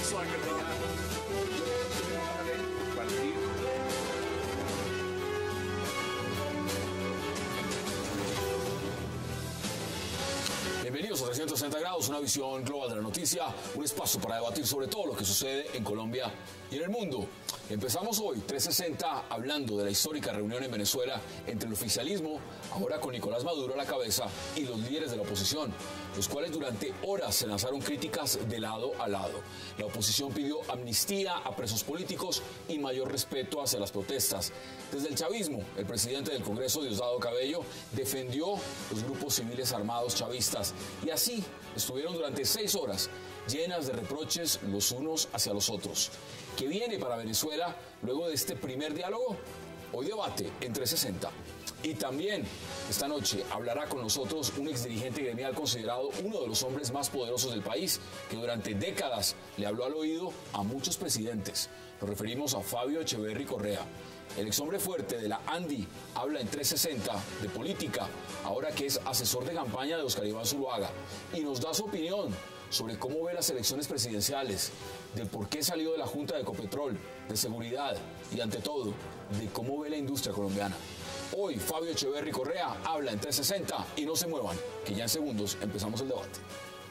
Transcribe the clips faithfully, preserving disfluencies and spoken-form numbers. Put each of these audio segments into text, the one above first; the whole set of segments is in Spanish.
Bienvenidos a trescientos sesenta grados, una visión global de la noticia, un espacio para debatir sobre todo lo que sucede en Colombia y en el mundo. Empezamos hoy, trescientos sesenta, hablando de la histórica reunión en Venezuela entre el oficialismo, ahora con Nicolás Maduro a la cabeza, y los líderes de la oposición, los cuales durante horas se lanzaron críticas de lado a lado. La oposición pidió amnistía a presos políticos y mayor respeto hacia las protestas. Desde el chavismo, el presidente del Congreso, Diosdado Cabello, defendió los grupos civiles armados chavistas, y así estuvieron durante seis horas llenas de reproches los unos hacia los otros. ¿Qué viene para Venezuela luego de este primer diálogo? Hoy debate en trescientos sesenta. Y también esta noche hablará con nosotros un exdirigente gremial considerado uno de los hombres más poderosos del país, que durante décadas le habló al oído a muchos presidentes. Nos referimos a Fabio Echeverry Correa. El exhombre fuerte de la ANDI habla en trescientos sesenta de política, ahora que es asesor de campaña de Oscar Iván Zuluaga, y nos da su opinión sobre cómo ve las elecciones presidenciales, de por qué salió de la Junta de Ecopetrol, de seguridad y, ante todo, de cómo ve la industria colombiana. Hoy, Fabio Echeverry Correa habla en trescientos sesenta y no se muevan, que ya en segundos empezamos el debate.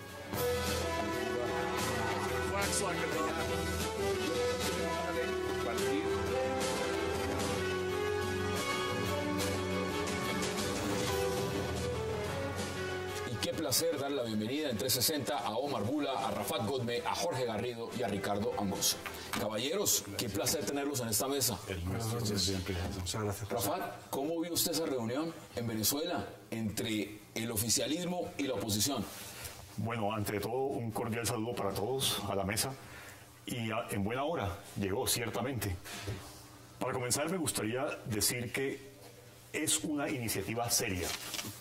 Qué placer darle la bienvenida en trescientos sesenta a Omar Bula, a Rafat Godme, a Jorge Garrido y a Ricardo Angozo. Caballeros, qué placer tenerlos en esta mesa. Buenas noches. Muchas gracias. Rafat, ¿cómo vio usted esa reunión en Venezuela entre el oficialismo y la oposición? Bueno, ante todo, un cordial saludo para todos a la mesa. Y a, en buena hora llegó, ciertamente. Para comenzar, me gustaría decir que es una iniciativa seria.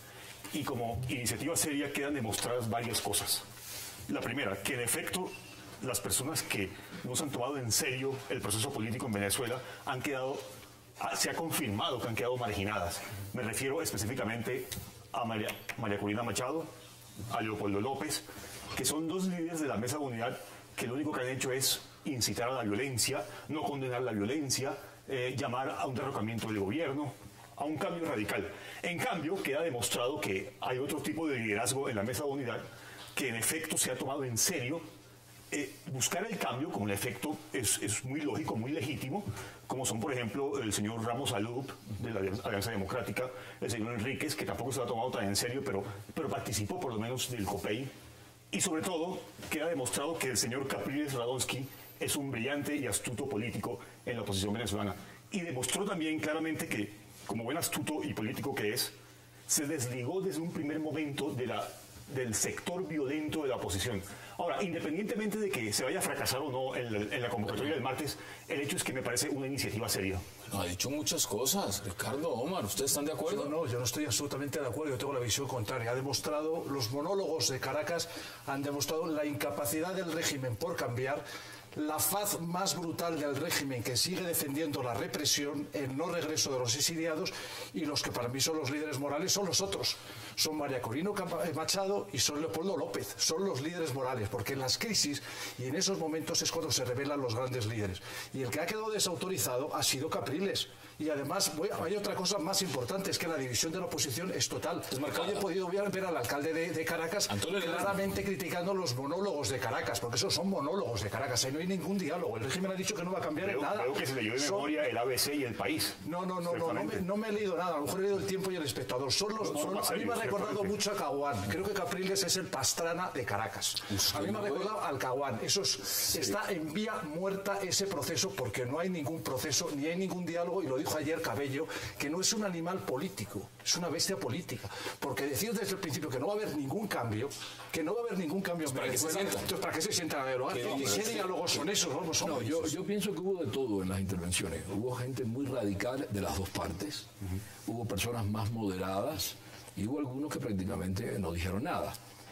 Y como iniciativa seria quedan demostradas varias cosas. La primera, que en efecto las personas que no se han tomado en serio el proceso político en Venezuela han quedado, se ha confirmado que han quedado marginadas. Me refiero específicamente a María, María Corina Machado, a Leopoldo López, que son dos líderes de la Mesa de Unidad que lo único que han hecho es incitar a la violencia, no condenar la violencia, eh, llamar a un derrocamiento del gobierno, a un cambio radical. En cambio, queda demostrado que hay otro tipo de liderazgo en la Mesa de Unidad que en efecto se ha tomado en serio. Eh, buscar el cambio, como en efecto es, es muy lógico, muy legítimo, como son, por ejemplo, el señor Ramos Alup, de la Alianza Democrática, el señor Enríquez, que tampoco se lo ha tomado tan en serio, pero, pero participó por lo menos del COPEI. Y sobre todo, queda demostrado que el señor Capriles Radonsky es un brillante y astuto político en la oposición venezolana. Y demostró también claramente que, como buen astuto y político que es, se desligó desde un primer momento de la, del sector violento de la oposición. Ahora, independientemente de que se vaya a fracasar o no en la, en la convocatoria del martes, el hecho es que me parece una iniciativa seria. Bueno, ha dicho muchas cosas. Ricardo, Omar, ¿ustedes están de acuerdo? Yo no, yo no estoy absolutamente de acuerdo. Yo tengo la visión contraria. Ha demostrado, los monólogos de Caracas han demostrado la incapacidad del régimen por cambiar, la faz más brutal del régimen que sigue defendiendo la represión, el no regreso de los exiliados, y los que para mí son los líderes morales son los otros. Son María Corina Machado y son Leopoldo López. Son los líderes morales, porque en las crisis y en esos momentos es cuando se revelan los grandes líderes. Y el que ha quedado desautorizado ha sido Capriles. Y además voy, hay otra cosa más importante, es que la división de la oposición es total. Es marcado. Hoy he podido ver al alcalde de, de Caracas Antonio claramente criticando los monólogos de Caracas, porque esos son monólogos de Caracas. Ahí no hay ningún diálogo. El régimen ha dicho que no va a cambiar creo, en nada. Creo que se leyó de memoria son... el A B C y el País. No, no, no, no, no, me, no me he leído nada. A lo mejor he leído El Tiempo y El Espectador. Son los no, monólogos. A mí me ha recordado mucho a Caguán. Creo que Capriles es el Pastrana de Caracas. Usted a mí me ha recordado al Caguán. Eso es, sí. Está en vía muerta ese proceso, porque no hay ningún proceso, ni hay ningún diálogo, y lo dijo ayer Cabello, que no es un animal político, es una bestia política. Porque decir desde el principio que no va a haber ningún cambio, que no va a haber ningún cambio en Venezuela, entonces ¿para qué se sientan a dialogar? ¿Qué, ¿Qué diálogos son esos? No, son no, yo, yo pienso que hubo de todo en las intervenciones. Hubo gente muy radical de las dos partes, uh-huh. Hubo personas más moderadas y hubo algunos que prácticamente no dijeron nada.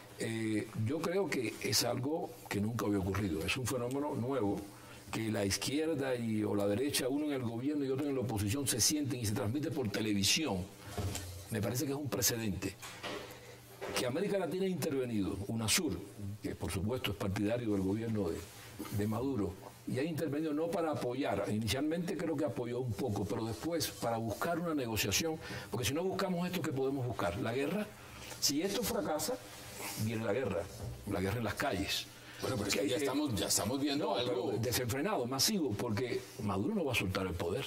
Eh, yo creo que es algo que nunca había ocurrido, es un fenómeno nuevo, que la izquierda y, o la derecha, uno en el gobierno y otro en la oposición, se sienten y se transmite por televisión. Me parece que es un precedente. que América Latina ha intervenido, UNASUR, que por supuesto es partidario del gobierno de, de Maduro, y ha intervenido no para apoyar, inicialmente creo que apoyó un poco, pero después para buscar una negociación, porque si no buscamos esto, ¿qué podemos buscar? La guerra. Si esto fracasa, viene la guerra, la guerra en las calles. Bueno, pero es que ya estamos, ya estamos viendo no, algo desenfrenado, masivo, porque Maduro no va a soltar el poder.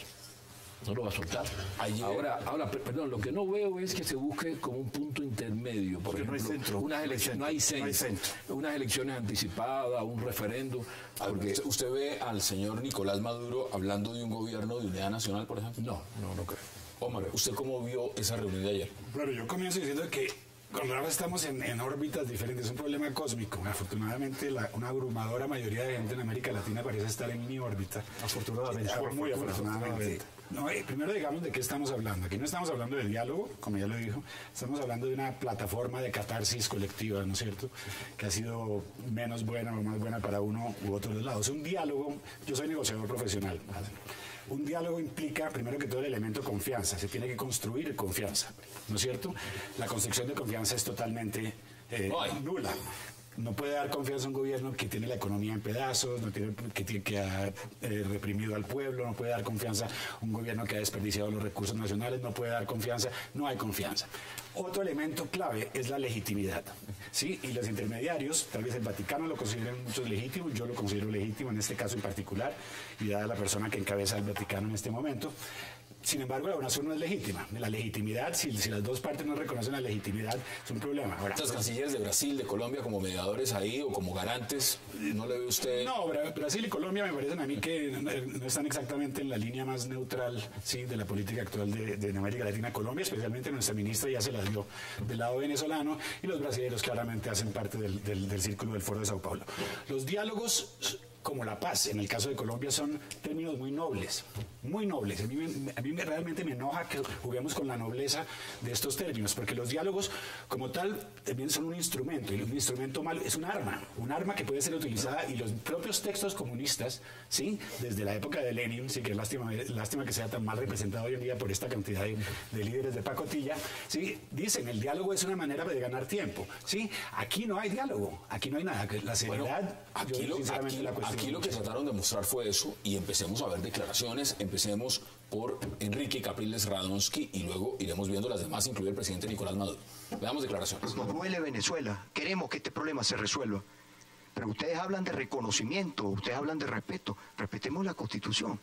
No lo va a soltar. Ayer... Ahora, ahora, perdón, lo que no veo es que se busque como un punto intermedio, por ejemplo, no hay centro, unas elecciones, no hay centro, no hay centro. unas elecciones anticipadas, un referéndum. Porque... ¿Usted, ¿Usted ve al señor Nicolás Maduro hablando de un gobierno de unidad nacional, por ejemplo? No, no, no creo. Omar, ¿usted cómo vio esa reunión de ayer? Bueno, yo comienzo diciendo que con Rafa estamos en, en órbitas diferentes, es un problema cósmico. Afortunadamente, la, una abrumadora mayoría de gente en América Latina parece estar en mi órbita. Afortunadamente. Sí, muy afortunadamente. No, eh, primero digamos de qué estamos hablando. Aquí no estamos hablando del diálogo, como ya lo dijo, estamos hablando de una plataforma de catarsis colectiva, ¿no es cierto?, que ha sido menos buena o más buena para uno u otro de los lados. Un diálogo, yo soy negociador profesional, ¿vale? Un diálogo implica, primero que todo, el elemento confianza. Se tiene que construir confianza, ¿no es cierto? La construcción de confianza es totalmente eh, nula. No puede dar confianza a un gobierno que tiene la economía en pedazos, no tiene, que, tiene, que ha eh, reprimido al pueblo, no puede dar confianza a un gobierno que ha desperdiciado los recursos nacionales, no puede dar confianza, no hay confianza. Otro elemento clave es la legitimidad, ¿sí? Y los intermediarios, tal vez el Vaticano lo consideren muchos legítimos, yo lo considero legítimo en este caso en particular, y dada la persona que encabeza el Vaticano en este momento. Sin embargo, la UNASUR no es legítima. La legitimidad, si, si las dos partes no reconocen la legitimidad, es un problema. Ahora, ¿los cancilleres de Brasil, de Colombia, como mediadores ahí o como garantes, no le ve usted? No, Brasil y Colombia me parecen a mí que no están exactamente en la línea más neutral, sí, de la política actual de, de América Latina. Colombia, especialmente nuestra ministra, ya se la dio del lado venezolano, y los brasileños claramente hacen parte del, del, del círculo del Foro de Sao Paulo. Los diálogos, como la paz, en el caso de Colombia, son términos muy nobles, muy nobles. A mí, me, a mí me, realmente me enoja que juguemos con la nobleza de estos términos, porque los diálogos, como tal, también son un instrumento, y un instrumento malo es un arma, un arma que puede ser utilizada, y los propios textos comunistas, ¿sí?, desde la época de Lenin, sí, que es lástima, lástima que sea tan mal representado hoy en día por esta cantidad de, de líderes de pacotilla, ¿sí?, dicen, el diálogo es una manera de ganar tiempo, ¿sí? Aquí no hay diálogo, aquí no hay nada, la seriedad, bueno, aquí, yo, lo, sinceramente, aquí, la cuestión aquí lo que trataron de mostrar fue eso, y empecemos a ver declaraciones, empecemos por Enrique Capriles Radonsky y luego iremos viendo las demás, incluido el presidente Nicolás Maduro. Veamos declaraciones. Nos duele Venezuela, queremos que este problema se resuelva, pero ustedes hablan de reconocimiento, ustedes hablan de respeto, respetemos la Constitución,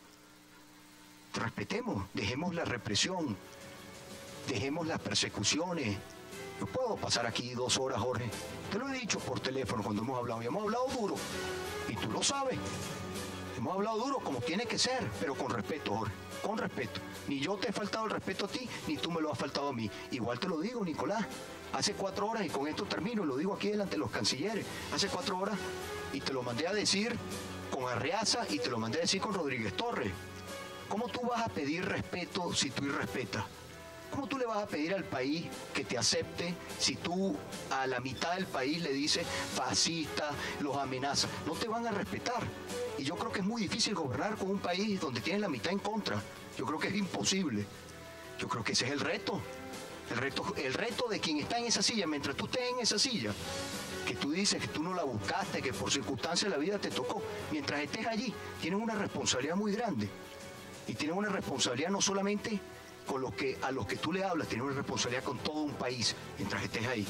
respetemos, dejemos la represión, dejemos las persecuciones. Yo puedo pasar aquí dos horas, Jorge, te lo he dicho por teléfono cuando hemos hablado, y hemos hablado duro, y tú lo sabes. Hemos hablado duro como tiene que ser, pero con respeto, Jorge, con respeto. Ni yo te he faltado el respeto a ti, ni tú me lo has faltado a mí. Igual te lo digo, Nicolás. Hace cuatro horas, y con esto termino, lo digo aquí delante de los cancilleres, hace cuatro horas, y te lo mandé a decir con Arriaza, y te lo mandé a decir con Rodríguez Torres. ¿Cómo tú vas a pedir respeto si tú irrespetas? ¿Cómo tú le vas a pedir al país que te acepte si tú a la mitad del país le dices fascista, los amenazas? No te van a respetar. Y yo creo que es muy difícil gobernar con un país donde tienes la mitad en contra. Yo creo que es imposible. Yo creo que ese es el reto. El reto, el reto de quien está en esa silla, mientras tú estés en esa silla, que tú dices que tú no la buscaste, que por circunstancias de la vida te tocó, mientras estés allí, tienes una responsabilidad muy grande. Y tienes una responsabilidad no solamente con los que, a los que tú le hablas, tienes una responsabilidad con todo un país mientras estés ahí.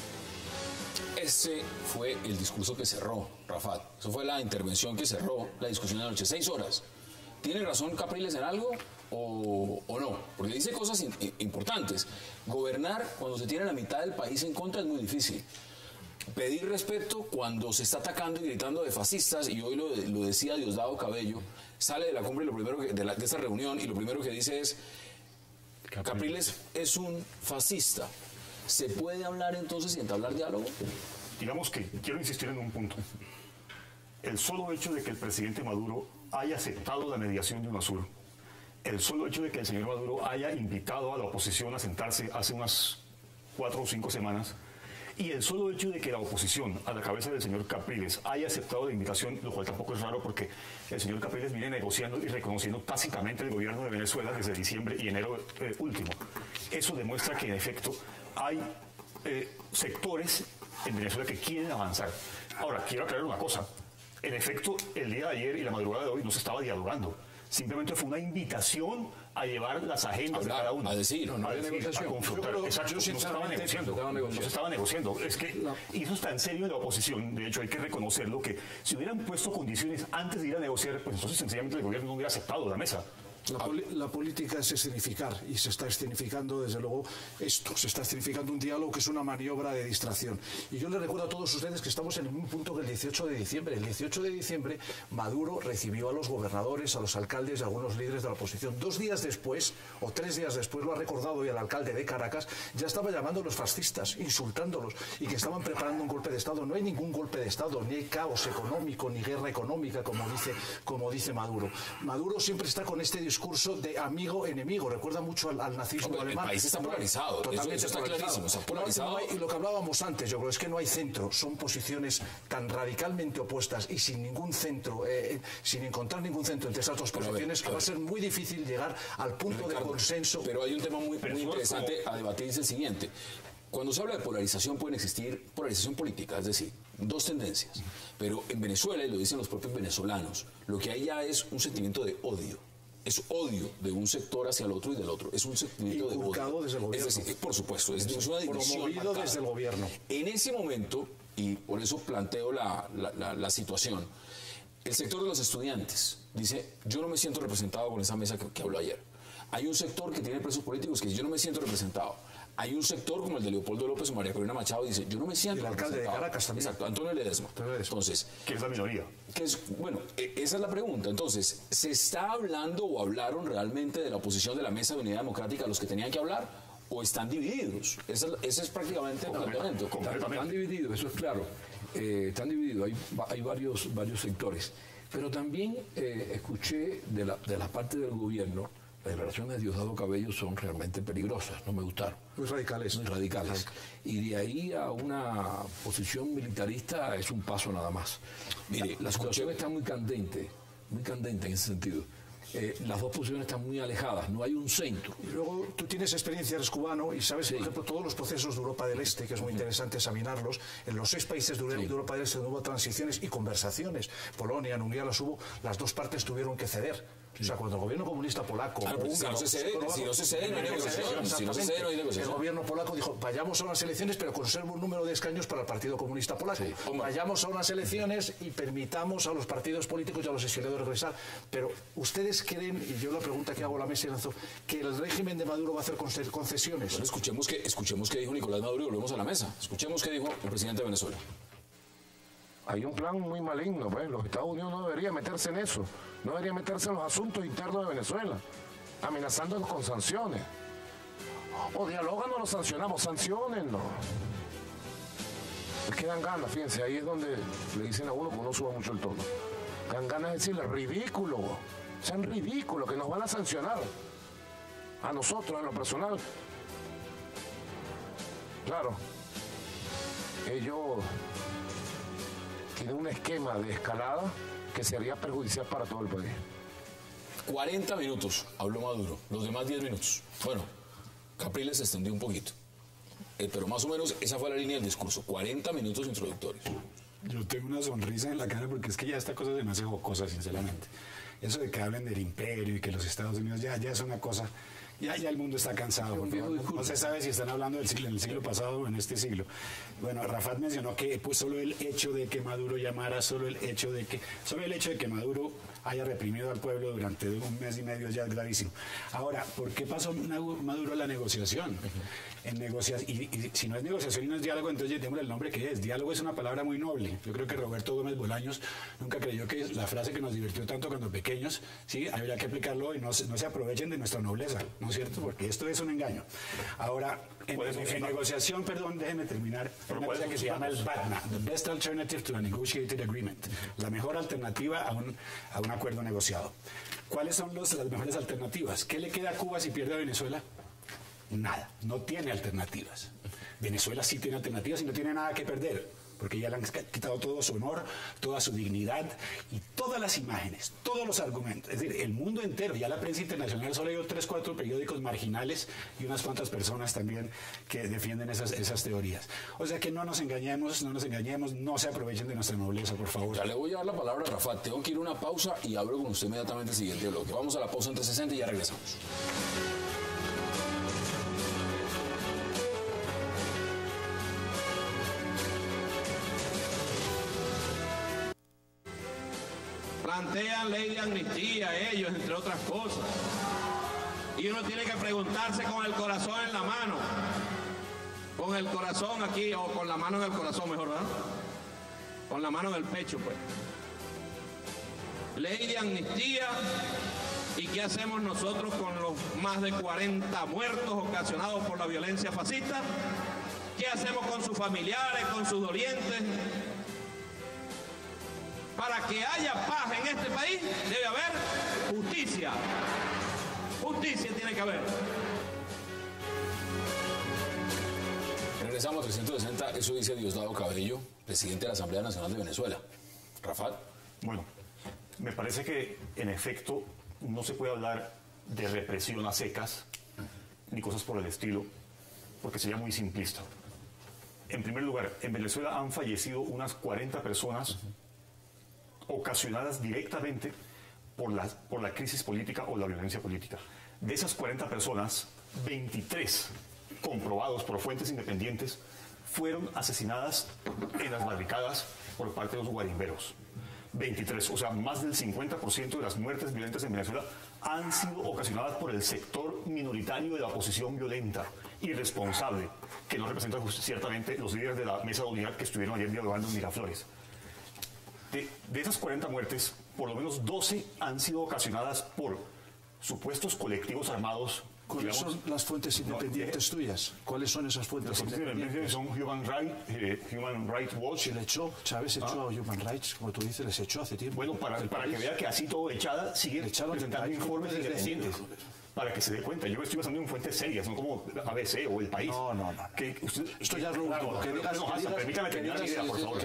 Ese fue el discurso que cerró, Rafat. Eso fue la intervención que cerró la discusión de la noche. Seis horas. ¿Tiene razón Capriles en algo o, o no? Porque dice cosas in, importantes. Gobernar cuando se tiene la mitad del país en contra es muy difícil. Pedir respeto cuando se está atacando y gritando de fascistas, y hoy lo, lo decía Diosdado Cabello, sale de la cumbre y lo primero que, de, la, de esa reunión, y lo primero que dice es: Capriles es un fascista. ¿Se puede hablar entonces y entablar diálogo? Digamos que quiero insistir en un punto. El solo hecho de que el presidente Maduro haya aceptado la mediación de UNASUR, el solo hecho de que el señor Maduro haya invitado a la oposición a sentarse hace unas cuatro o cinco semanas, y el solo hecho de que la oposición, a la cabeza del señor Capriles, haya aceptado la invitación, lo cual tampoco es raro porque el señor Capriles viene negociando y reconociendo tácitamente el gobierno de Venezuela desde diciembre y enero eh, último. Eso demuestra que, en efecto, hay eh, sectores en Venezuela que quieren avanzar. Ahora, quiero aclarar una cosa. En efecto, el día de ayer y la madrugada de hoy no se estaba dialogando. Simplemente fue una invitación a llevar las agendas Hablar, de cada uno. a decir, no, no, a, decir, a confrontar. Yo creo, Exacto, yo no se estaba negociando. No se estaba negociando. Es que, y eso está en serio en la oposición. De hecho, hay que reconocerlo, que si hubieran puesto condiciones antes de ir a negociar, pues entonces sencillamente el gobierno no hubiera aceptado la mesa. La, poli la política es escenificar, y se está escenificando desde luego esto, se está escenificando un diálogo que es una maniobra de distracción. Y yo les recuerdo a todos ustedes que estamos en el mismo punto que el dieciocho de diciembre. El dieciocho de diciembre Maduro recibió a los gobernadores, a los alcaldes y a algunos líderes de la oposición. Dos días después, o tres días después, lo ha recordado hoy el alcalde de Caracas, ya estaba llamando a los fascistas, insultándolos, y que estaban preparando un golpe de Estado. No hay ningún golpe de Estado, ni hay caos económico, ni guerra económica, como dice, como dice Maduro. Maduro siempre está con este discurso discurso de amigo-enemigo, recuerda mucho al, al nazismo Hombre, alemán. El país está polarizado, totalmente eso, eso está polarizado. clarísimo, está polarizado. No, no hay, y lo que hablábamos antes, yo creo, es que no hay centro, son posiciones tan radicalmente opuestas y sin ningún centro, eh, sin encontrar ningún centro entre esas dos Pero posiciones, a ver, que a va a ver. ser muy difícil llegar al punto Ricardo, de consenso. Pero hay un tema muy, muy interesante a debatir, es el siguiente. Cuando se habla de polarización pueden existir polarización política, es decir, dos tendencias. Pero en Venezuela, y lo dicen los propios venezolanos, lo que hay ya es un sentimiento de odio. Es odio de un sector hacia el otro y del otro. Es un sentimiento Inculcado de odio. desde el gobierno. Es decir, por supuesto, es, es una división Promovido marcada. desde el gobierno. En ese momento, y por eso planteo la, la, la, la situación, el sector de los estudiantes dice, yo no me siento representado con esa mesa que, que habló ayer. Hay un sector que tiene presos políticos que dice, yo no me siento representado. Hay un sector como el de Leopoldo López o María Corina Machado dice, yo no me siento y el alcalde de representado. Caracas también. Exacto, Antonio Ledesma. Entonces, que es la minoría. Que es, bueno, e- esa es la pregunta. Entonces, ¿se está hablando o hablaron realmente de la oposición de la Mesa de Unidad Democrática los que tenían que hablar? ¿O están divididos? Ese es, ese es prácticamente el planteamiento. Están divididos, eso es claro. Eh, están divididos, hay, va- hay varios, varios sectores. Pero también eh, escuché de la, de la parte del gobierno, las declaraciones de Diosdado Cabello son realmente peligrosas, no me gustaron. Muy radicales. Muy radicales. Y de ahí a una posición militarista es un paso nada más. Mire, la situación está muy candente, muy candente en ese sentido. Eh, las dos posiciones están muy alejadas, no hay un centro. Y luego tú tienes experiencia, eres cubano y sabes, Sí. por ejemplo, todos los procesos de Europa del Este, que es muy interesante examinarlos. En los seis países de Euro- Sí. de Europa del Este donde hubo transiciones y conversaciones, Polonia, en Hungría las hubo, las dos partes tuvieron que ceder. O sea, cuando el gobierno comunista polaco... Claro, o porque si húngaro, no se cede, eslovaco, si no se cede, no hay negociación. Si no se cede, no hay negociación. El gobierno polaco dijo, vayamos a unas elecciones, pero conserva un número de escaños para el Partido Comunista Polaco. Sí. Vayamos a unas elecciones y permitamos a los partidos políticos y a los exiliados regresar. Pero ustedes creen, y yo la pregunta que hago a la mesa y lanzo, que el régimen de Maduro va a hacer conce- concesiones. Bueno, escuchemos que, escuchemos qué dijo Nicolás Maduro y volvemos a la mesa. Escuchemos qué dijo el presidente de Venezuela. Hay un plan muy maligno, pues. Los Estados Unidos no deberían meterse en eso, no deberían meterse en los asuntos internos de Venezuela, amenazándonos con sanciones. O dialogan o los sancionamos, sancionennos. Es que dan ganas, fíjense, ahí es donde le dicen a uno que uno suba mucho el tono. Dan ganas de decirle, ridículo, sean ridículos, que nos van a sancionar. A nosotros, en lo personal. Claro, ellos tienen un esquema de escalada que sería perjudicial para todo el país. cuarenta minutos habló Maduro, los demás diez minutos. Bueno, Capriles se extendió un poquito. Eh, pero más o menos esa fue la línea del discurso, cuarenta minutos introductorios. Yo tengo una sonrisa en la cara porque es que ya esta cosa se me hace jocosa, sinceramente. Eso de que hablen del imperio y que los Estados Unidos ya, ya es una cosa... Ya, ya el mundo está cansado. Por favor. No, no se sabe si están hablando del siglo, en el siglo pasado o en este siglo. Bueno, Rafat mencionó que pues, solo el hecho de que Maduro llamara, solo el hecho de que, solo el hecho de que Maduro haya reprimido al pueblo durante un mes y medio ya es gravísimo. Ahora, ¿por qué pasó Maduro a la negociación? En negocia y, y si no es negociación y no es diálogo, entonces démosle el nombre que es. Diálogo es una palabra muy noble. Yo creo que Roberto Gómez Bolaños nunca creyó que la frase que nos divirtió tanto cuando pequeños, sí, habría que aplicarlo y no, se- no se aprovechen de nuestra nobleza, ¿no es cierto? Porque esto es un engaño. Ahora, en, ¿Cuál es en- un en engaño? negociación, perdón, déjeme terminar, Pero una ¿cuál cosa es que un se llama el engaño? BATNA, the best alternative to a negotiated agreement, la mejor alternativa a un, a un acuerdo negociado. ¿Cuáles son los, las mejores alternativas? ¿Qué le queda a Cuba si pierde a Venezuela? Nada, no tiene alternativas. Venezuela sí tiene alternativas y no tiene nada que perder. porque ya le han quitado todo su honor, toda su dignidad y todas las imágenes, todos los argumentos. Es decir, el mundo entero, ya la prensa internacional solo hay tres, cuatro periódicos marginales y unas cuantas personas también que defienden esas, esas teorías. O sea que no nos engañemos, no nos engañemos, no se aprovechen de nuestra nobleza, por favor. Ya le voy a dar la palabra a Rafa. Tengo que ir a una pausa y hablo con usted inmediatamente el siguiente bloque. Vamos a la pausa en trescientos sesenta y ya regresamos. Plantean ley de amnistía ellos, entre otras cosas. Y uno tiene que preguntarse con el corazón en la mano. Con el corazón aquí, o con la mano en el corazón mejor, ¿verdad? Con la mano en el pecho, pues. Ley de amnistía. ¿Y qué hacemos nosotros con los más de cuarenta muertos ocasionados por la violencia fascista? ¿Qué hacemos con sus familiares, con sus dolientes? Para que haya paz en este país debe haber justicia. Justicia tiene que haber. Regresamos a trescientos sesenta, eso dice Diosdado Cabello, presidente de la Asamblea Nacional de Venezuela. Rafael. Bueno, me parece que en efecto no se puede hablar de represión a secas ni cosas por el estilo, porque sería muy simplista. En primer lugar, en Venezuela han fallecido unas cuarenta personas ocasionadas directamente por la, por la crisis política o la violencia política. De esas cuarenta personas, veintitrés comprobados por fuentes independientes fueron asesinadas en las barricadas por parte de los guarimberos. veintitrés, o sea, más del cincuenta por ciento de las muertes violentas en Venezuela han sido ocasionadas por el sector minoritario de la oposición violenta, irresponsable, que no representa ciertamente los líderes de la Mesa de Unidad que estuvieron ayer dialogando en Miraflores. De, de esas cuarenta muertes, por lo menos doce han sido ocasionadas por supuestos colectivos armados. ¿Cuáles son las fuentes independientes no, tuyas? ¿Cuáles son esas fuentes las independientes? Son Human Rights, eh, Human Rights Watch. Se le echó, Chávez echó ah. a Human Rights, como tú dices, les echó hace tiempo. Bueno, para, para que vea que así todo echada, sigue presentando informes independientes. Para que se dé cuenta, yo me estoy basando en fuentes serias, no como A B C o El País. No, no, no. Que usted, Esto ya es lo último. Que digas, no, hasta, permítame terminar mi idea, por favor.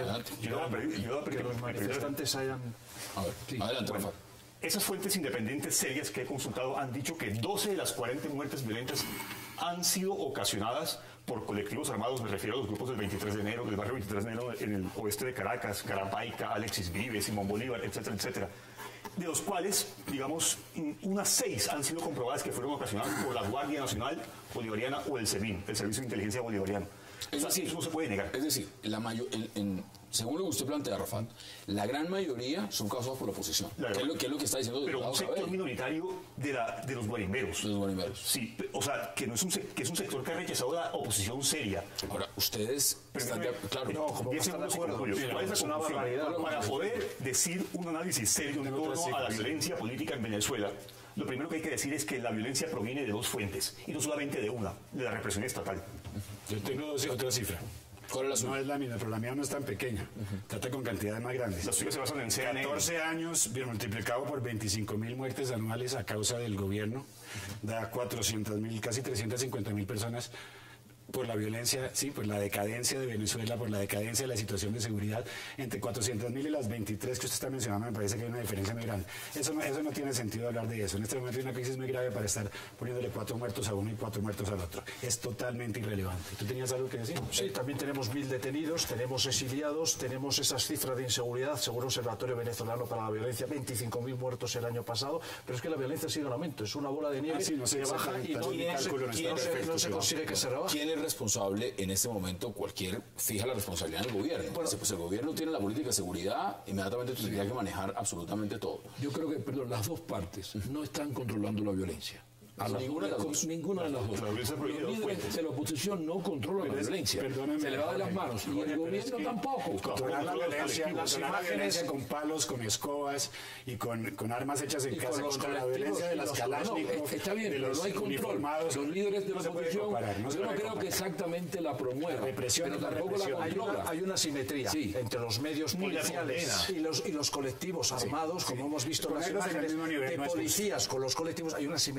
Que los manifestantes hayan... A ver, sí. Adelante, Rafa. Esas fuentes independientes serias que he consultado han dicho que doce de las cuarenta muertes violentas han sido ocasionadas por colectivos armados. Me refiero a los grupos del veintitrés de enero, del barrio veintitrés de enero en el oeste de Caracas, Carapaica, Alexis Vives, Simón Bolívar, etcétera, etcétera. De los cuales, digamos, unas seis han sido comprobadas que fueron ocasionadas por la Guardia Nacional Bolivariana o el SEBIN, el Servicio de Inteligencia Bolivariano. Es así, eso no se puede negar. Es decir, la mayor, en, en, según lo que usted plantea, Rafa, la gran mayoría son causados por la oposición. La ¿Qué, es lo, ¿Qué es lo que está diciendo? Pero un sector Cabello? minoritario de, la, de los guarimberos. De los guarimberos. Sí, o sea, que, no es un, que es un sector que ha rechazado la oposición seria. Ahora, ustedes están de, claro, no, como están de acuerdo. ¿Cuál es la conclusión? Para poder decir un análisis serio en torno a la violencia política en Venezuela, lo primero que hay que decir es que la violencia proviene de dos fuentes, y no solamente de una, de la represión estatal. Yo tengo dos, otra cifra. ¿Cuál es la no es la misma, pero la mía no es tan pequeña. Uh-huh. Trata con cantidades más grandes. Las suyas se basan en C N N. catorce años, bien, multiplicado por veinticinco mil muertes anuales a causa del gobierno, uh-huh. da cuatrocientas mil, casi trescientas cincuenta mil personas por la violencia, sí, por la decadencia de Venezuela, por la decadencia de la situación de seguridad. Entre cuatrocientas mil y las veintitrés que usted está mencionando, me parece que hay una diferencia muy grande. Eso no, eso no tiene sentido hablar de eso. En este momento hay una crisis muy grave para estar poniéndole cuatro muertos a uno y cuatro muertos al otro. Es totalmente irrelevante. ¿Tú tenías algo que decir? Sí, también tenemos mil detenidos, tenemos exiliados, tenemos esas cifras de inseguridad, según el Observatorio Venezolano para la Violencia, veinticinco mil muertos el año pasado, pero es que la violencia sigue en aumento, es una bola de nieve ah, sí, no que baja y no, ¿quién, no, se, ¿quién, no, se, no se consigue que se rebaje. ¿Quién es responsable? En este momento cualquier fija la responsabilidad en el gobierno. Bueno, pues el gobierno tiene la política de seguridad, inmediatamente tendría que manejar absolutamente todo. Yo creo que, perdón, las dos partes no están controlando la violencia. A las ninguna, de las dos. ninguna de las dos. Los líderes de la oposición no controlan la violencia. Se le va de las manos. Y el gobierno tampoco. Controlar la violencia, controlar la violencia con palos, con escobas y con, con armas hechas en casa, contra la violencia de las Kalashnikov. Está bien, pero no hay control. Los líderes de la oposición, yo no creo que exactamente la promuevan, pero tampoco la controlan. Hay una simetría entre los medios policiales y los, y los colectivos armados, como hemos visto en las imágenes de policías con los colectivos. Hay una simetría total.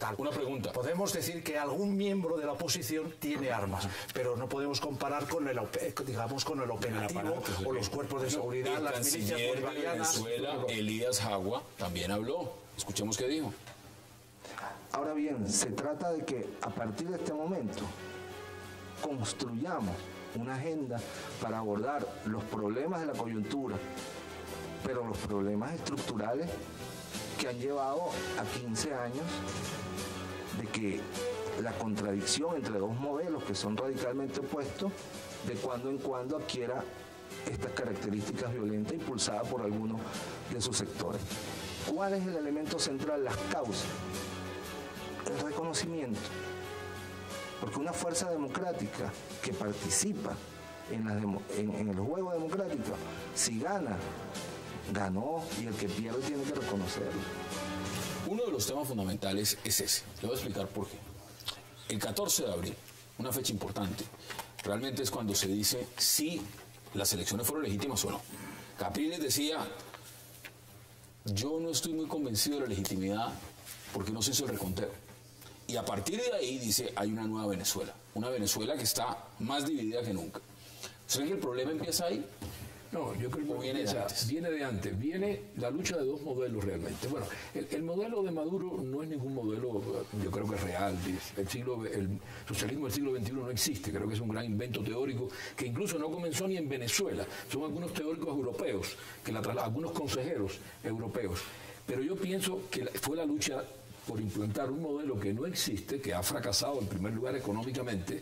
tal. Una pregunta. Podemos decir que algún miembro de la oposición tiene armas, pero no podemos comparar con el, digamos, con el operativo aparato, sí. o los cuerpos de seguridad, El las milicias canciller de bolivarianas. Venezuela, Elías Jagua, también habló. Escuchemos qué dijo. Ahora bien, se trata de que a partir de este momento construyamos una agenda para abordar los problemas de la coyuntura, pero los problemas estructurales que han llevado a quince años de que la contradicción entre dos modelos que son radicalmente opuestos, de cuando en cuando adquiera estas características violentas impulsadas por algunos de sus sectores. ¿Cuál es el elemento central? Las causas. El reconocimiento. Porque una fuerza democrática que participa en, la demo, en, en el juego democrático, si gana, ganó, y el que pierde tiene que reconocerlo. Uno de los temas fundamentales es ese. Le voy a explicar por qué. El catorce de abril, una fecha importante, realmente es cuando se dice si las elecciones fueron legítimas o no. Capriles decía, yo no estoy muy convencido de la legitimidad porque no se hizo el reconteo. Y a partir de ahí dice, hay una nueva Venezuela, una Venezuela que está más dividida que nunca. ¿Será que el problema empieza ahí? No, yo creo que viene empieza, de antes. viene de antes, viene la lucha de dos modelos realmente. Bueno, el, el modelo de Maduro no es ningún modelo, yo creo que es real. El, siglo, el socialismo del siglo veintiuno no existe, creo que es un gran invento teórico que incluso no comenzó ni en Venezuela. Son algunos teóricos europeos, que la, algunos consejeros europeos. Pero yo pienso que fue la lucha por implantar un modelo que no existe, que ha fracasado en primer lugar económicamente,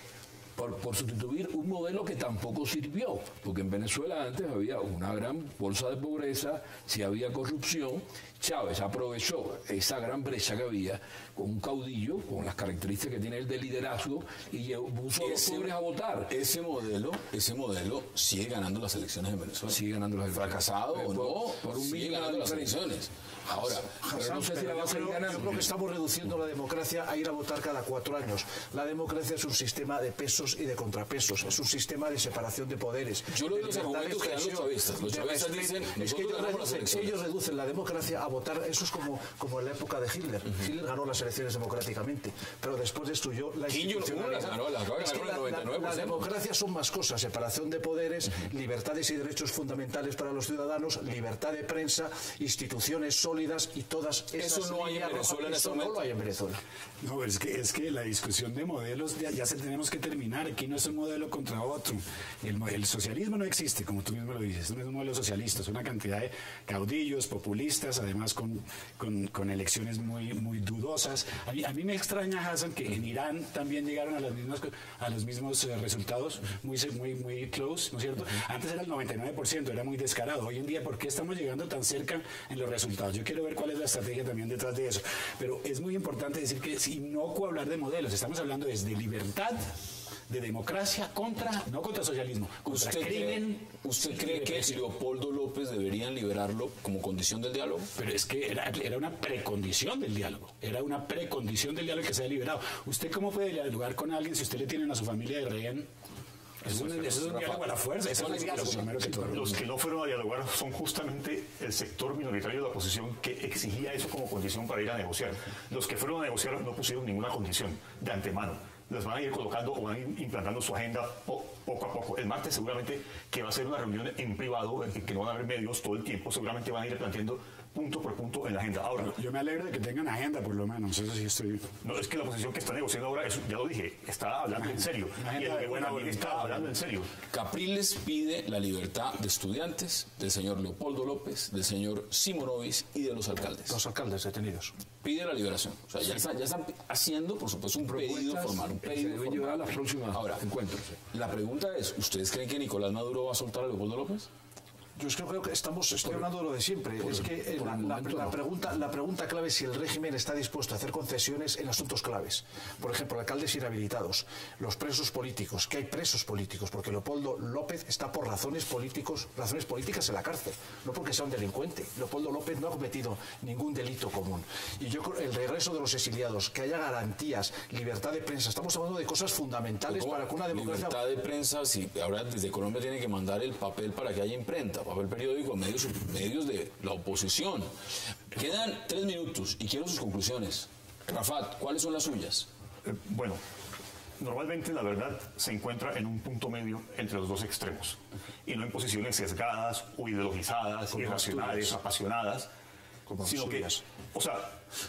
Por, por sustituir un modelo que tampoco sirvió, porque en Venezuela antes había una gran bolsa de pobreza, si había corrupción. Chávez aprovechó esa gran brecha que había con un caudillo, con las características que tiene él de liderazgo, y puso a los pobres a votar. Ese modelo, ese modelo sigue ganando las elecciones en Venezuela. Sigue ganando las elecciones. Fracasado o no, por un sigue ganando las elecciones. Ahora, Hassan, no sé si pero la va a yo, seguir creo, ganando. yo creo que estamos reduciendo la democracia a ir a votar cada cuatro años. La democracia es un sistema de pesos y de contrapesos, es un sistema de separación de poderes. Yo lo de los libertad de argumentos que dan los expresión, chavistas. Los de chavistas respeto. dicen, Es que nosotros ellos ganamos las reducen, elecciones. ellos reducen la democracia a votar, eso es como, como en la época de Hitler. Uh-huh. Hitler ganó las elecciones democráticamente, pero después destruyó la institucionalidad. Ganó, la, ganó, es que ganó la, la, la democracia son más cosas, separación de poderes, uh-huh. libertades y derechos fundamentales para los ciudadanos, libertad de prensa, instituciones sólidas y todas esas. Eso no hay en Venezuela en este momento. No lo hay en Venezuela. No, es que, es que la discusión de modelos ya, ya se tenemos que terminar. Aquí no es un modelo contra otro. El, el socialismo no existe, como tú mismo lo dices. No es un modelo socialista, es una cantidad de caudillos, populistas, además con, con, con elecciones muy, muy dudosas. A mí, a mí me extraña, Hassan, que en Irán también llegaron a, las mismas, a los mismos eh, resultados, muy, muy, muy close, ¿no es cierto? Antes era el noventa y nueve por ciento, era muy descarado. Hoy en día, ¿por qué estamos llegando tan cerca en los resultados? Yo quiero ver cuál es la estrategia también detrás de eso. Pero es muy importante decir que es inocuo hablar de modelos. Estamos hablando desde libertad, de democracia contra, no contra socialismo, contra ¿Usted crimen. Cree, ¿Usted cree que Leopoldo López deberían liberarlo como condición del diálogo? Pero es que era, era una precondición del diálogo. Era una precondición del diálogo que se haya liberado. ¿Usted cómo puede dialogar con alguien si usted le tiene a su familia de rehén? Eso, eso, eso es un diálogo a la fuerza. Eso es un diálogo primero que todo. Los que no fueron a dialogar son justamente el sector minoritario de la oposición que exigía eso como condición para ir a negociar. Los que fueron a negociar no pusieron ninguna condición de antemano. Las van a ir colocando o van a ir implantando su agenda po poco a poco. El martes seguramente que va a ser una reunión en privado, en que no van a haber medios todo el tiempo, seguramente van a ir planteando punto por punto en la agenda. Ahora, yo me alegro de que tengan agenda, por lo menos, eso sí estoy... No, es que la oposición que está negociando ahora, eso, ya lo dije, está hablando en serio. Y el gobierno también está hablando en serio. Capriles pide la libertad de estudiantes, del señor Leopoldo López, del señor Simonovic y de los alcaldes. Los alcaldes detenidos. Pide la liberación. O sea, ya, está, ya están haciendo, por supuesto, un pedido formal. Un pedido se deben a las próximas Ahora, encuentros. La pregunta es, ¿ustedes creen que Nicolás Maduro va a soltar a Leopoldo López? Yo es que creo que estamos estoy hablando de lo de siempre. Es que eh, la, la, la, pregunta, la pregunta clave es si el régimen está dispuesto a hacer concesiones en asuntos claves. Por ejemplo, alcaldes inhabilitados, los presos políticos, que hay presos políticos, porque Leopoldo López está por razones políticos, razones políticas en la cárcel, no porque sea un delincuente. Leopoldo López no ha cometido ningún delito común. Y yo creo el regreso de los exiliados, que haya garantías, libertad de prensa, estamos hablando de cosas fundamentales para que una democracia... Libertad de prensa, si ahora desde Colombia tiene que mandar el papel para que haya imprenta, papel periódico, medios, medios de la oposición. Quedan tres minutos y quiero sus conclusiones. Rafat, ¿cuáles son las suyas? Eh, bueno, normalmente la verdad se encuentra en un punto medio entre los dos extremos y no en posiciones sesgadas o ideologizadas, Como irracionales, Asturias. apasionadas, Como sino que, Asturias. o sea,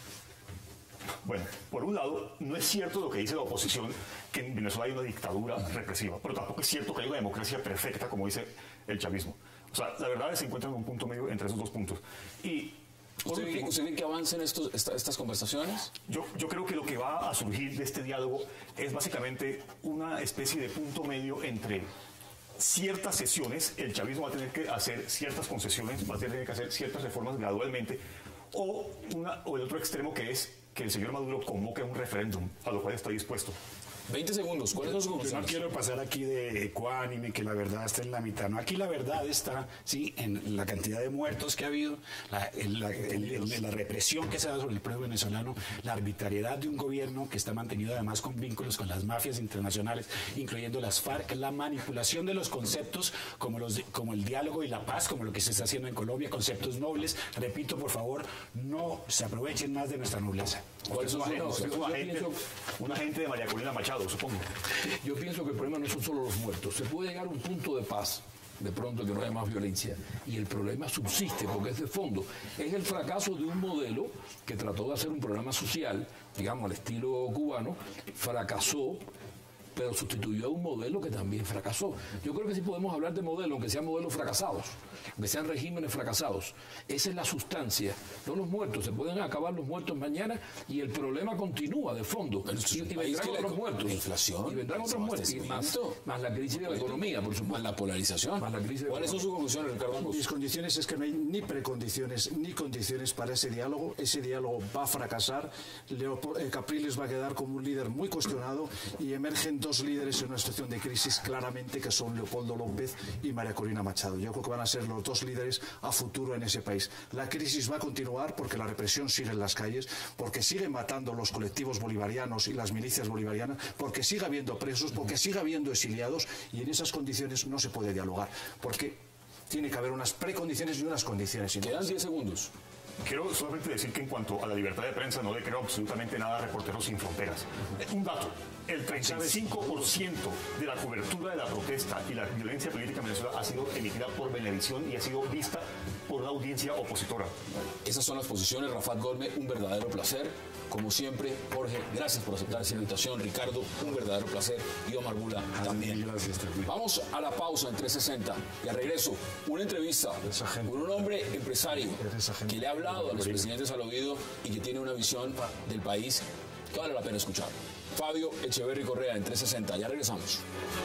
bueno, por un lado, no es cierto lo que dice la oposición, que en Venezuela hay una dictadura represiva, pero tampoco es cierto que hay una democracia perfecta, como dice el chavismo. O sea, la verdad es que se encuentra en un punto medio entre esos dos puntos. Y por ¿Usted, último, ¿Usted cree que avancen estos, esta- estas conversaciones? Yo, yo creo que lo que va a surgir de este diálogo es básicamente una especie de punto medio entre ciertas sesiones, el chavismo va a tener que hacer ciertas concesiones, va a tener que hacer ciertas reformas gradualmente, o, una, o el otro extremo que es que el señor Maduro convoque un referéndum, a lo cual está dispuesto. veinte segundos, ¿cuáles son sus Yo no conclusiones? quiero pasar aquí de ecuánime, que la verdad está en la mitad. No, aquí la verdad está, sí, en la cantidad de muertos que ha habido, la, en la, en- en la represión que se da sobre el pueblo venezolano, la arbitrariedad de un gobierno que está mantenido además con vínculos con las mafias internacionales, incluyendo las FARC, la manipulación de los conceptos como, los, de- como el diálogo y la paz, como lo que se está haciendo en Colombia, conceptos nobles. Repito, por favor, no se aprovechen más de nuestra nobleza. ¿Cuáles son Un sus agente, conclusiones? un yo agente- pienso- un agente de María Corina Machado, supongo. Yo pienso que el problema no son solo los muertos. Se puede llegar a un punto de paz, de pronto que no haya más violencia, y el problema subsiste porque es de fondo. Es el fracaso de un modelo que trató de hacer un programa social, digamos, al estilo cubano, fracasó, pero sustituyó a un modelo que también fracasó. Yo creo que sí podemos hablar de modelos, aunque sean modelos fracasados, aunque sean regímenes fracasados. Esa es la sustancia, no los muertos. Se pueden acabar los muertos mañana y el problema continúa de fondo. Pero esto es Y, un y país vendrán que la- otros muertos. la inflación, Y vendrán el otros muertos. Y más, desabastecimiento. más la crisis de la economía, por supuesto. Más la polarización. Más la crisis ¿Cuáles son sus conclusiones, Ricardo Ambos? Mis condiciones es que no hay ni precondiciones ni condiciones para ese diálogo. Ese diálogo va a fracasar. Leopo- eh, Capriles va a quedar como un líder muy cuestionado y emergen dos líderes en una situación de crisis claramente que son Leopoldo López y María Corina Machado. Yo creo que van a ser los dos líderes a futuro en ese país. La crisis va a continuar porque la represión sigue en las calles, porque siguen matando los colectivos bolivarianos y las milicias bolivarianas, porque sigue habiendo presos, porque sigue habiendo exiliados y en esas condiciones no se puede dialogar. Porque tiene que haber unas precondiciones y unas condiciones. Quedan diez segundos. Quiero solamente decir que en cuanto a la libertad de prensa no le creo absolutamente nada a Reporteros Sin Fronteras. Un dato, el treinta y cinco por ciento de la cobertura de la protesta y la violencia política en Venezuela ha sido emitida por Venevisión y ha sido vista por una audiencia opositora. Esas son las posiciones. Rafat Gorme, un verdadero placer. Como siempre, Jorge, gracias por aceptar esa invitación. Ricardo, un verdadero placer. Y Omar Bula también. Gracias, también. Vamos a la pausa en trescientos sesenta y al regreso, una entrevista con un hombre empresario que le ha hablado a los presidentes al oído y que tiene una visión del país que vale la pena escuchar. Fabio Echeverry Correa en trescientos sesenta. Ya regresamos.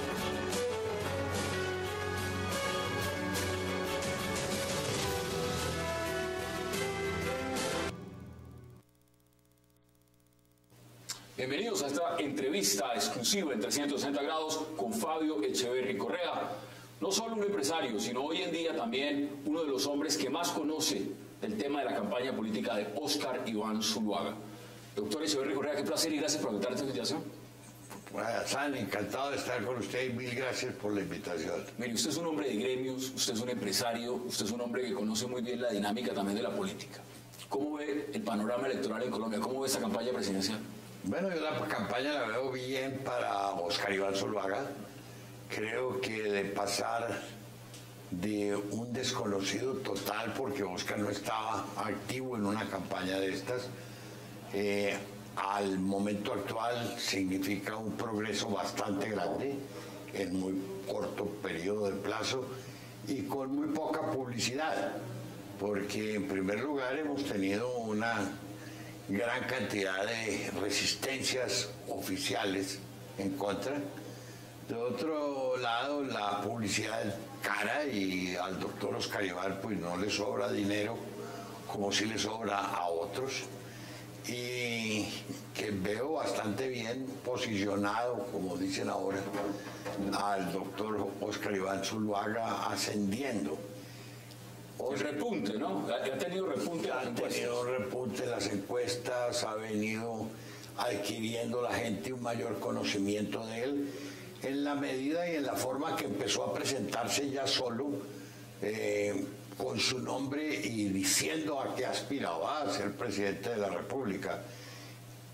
Bienvenidos a esta entrevista exclusiva en trescientos sesenta grados con Fabio Echeverry Correa. No solo un empresario, sino hoy en día también uno de los hombres que más conoce el tema de la campaña política de Óscar Iván Zuluaga. Doctor Echeverry Correa, qué placer y gracias por aceptar esta invitación. Hassan, encantado de estar con usted y mil gracias por la invitación. Mire, usted es un hombre de gremios, usted es un empresario, usted es un hombre que conoce muy bien la dinámica también de la política. ¿Cómo ve el panorama electoral en Colombia? ¿Cómo ve esta campaña presidencial? Bueno, yo la campaña la veo bien para Óscar Iván Zuluaga. Creo que de pasar de un desconocido total, porque Óscar no estaba activo en una campaña de estas, eh, al momento actual significa un progreso bastante grande en muy corto periodo de plazo y con muy poca publicidad, porque en primer lugar hemos tenido una gran cantidad de resistencias oficiales en contra. De otro lado, la publicidad es cara y al doctor Óscar Iván pues no le sobra dinero como si le sobra a otros. Y que veo bastante bien posicionado, como dicen ahora, al doctor Óscar Iván Zuluaga ascendiendo. El repunte, ¿no? Ha tenido repunte. Ha tenido repunte en las encuestas, ha venido adquiriendo la gente un mayor conocimiento de él, en la medida y en la forma que empezó a presentarse ya solo, eh, con su nombre y diciendo a qué aspiraba a ser presidente de la República.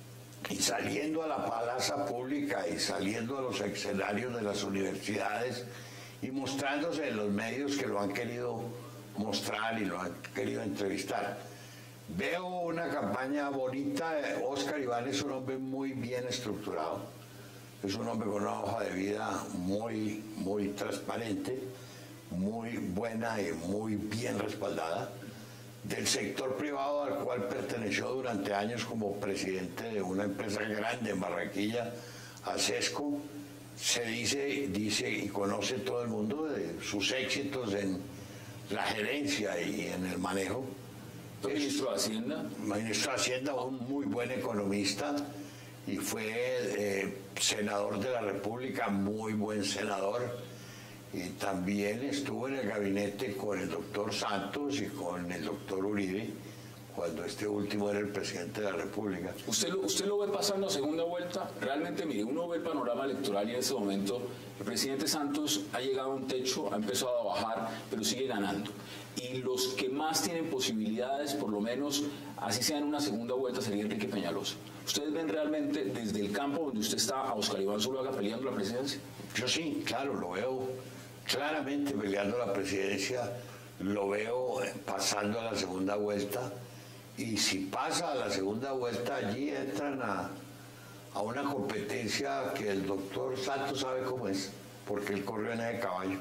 y saliendo a la plaza pública y saliendo a los escenarios de las universidades y mostrándose en los medios que lo han querido mostrar y lo han querido entrevistar. Veo una campaña bonita. Óscar Iván es un hombre muy bien estructurado, es un hombre con una hoja de vida muy, muy transparente, muy buena y muy bien respaldada. Del sector privado al cual perteneció durante años como presidente de una empresa grande en Barranquilla, Acesco, se dice, dice y conoce todo el mundo de sus éxitos en la gerencia y en el manejo. ¿Fue ministro de Hacienda? Ministro de Hacienda, un muy buen economista, y fue eh, senador de la República, muy buen senador. Y también estuvo en el gabinete con el doctor Santos y con el doctor Uribe, cuando este último era el presidente de la República. ¿Usted lo, usted lo ve pasando a segunda vuelta? Realmente, mire, uno ve el panorama electoral y en este momento el presidente Santos ha llegado a un techo, ha empezado a bajar, pero sigue ganando. Y los que más tienen posibilidades, por lo menos, así sea en una segunda vuelta, sería Enrique Peñalosa. ¿Ustedes ven realmente desde el campo donde usted está a Óscar Iván Zuluaga peleando la presidencia? Yo sí, claro, lo veo claramente peleando la presidencia, lo veo pasando a la segunda vuelta, y si pasa a la segunda vuelta, allí entran a, a una competencia que el doctor Santos sabe cómo es, porque él corrió en ese caballo,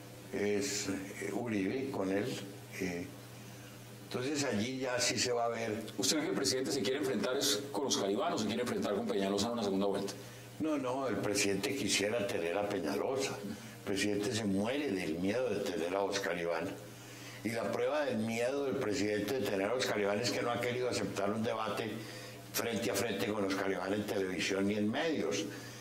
es eh, Uribe con él. Eh, entonces allí ya sí se va a ver. ¿Usted cree que el presidente se quiere enfrentar es con Óscar Iván o se quiere enfrentar con Peñalosa en una segunda vuelta? No, no, el presidente quisiera tener a Peñalosa. El presidente se muere del miedo de tener a Óscar Iván. Y la prueba del miedo del presidente de tener a Óscar Iván es que no ha querido aceptar un debate frente a frente con Óscar Iván en televisión ni en medios.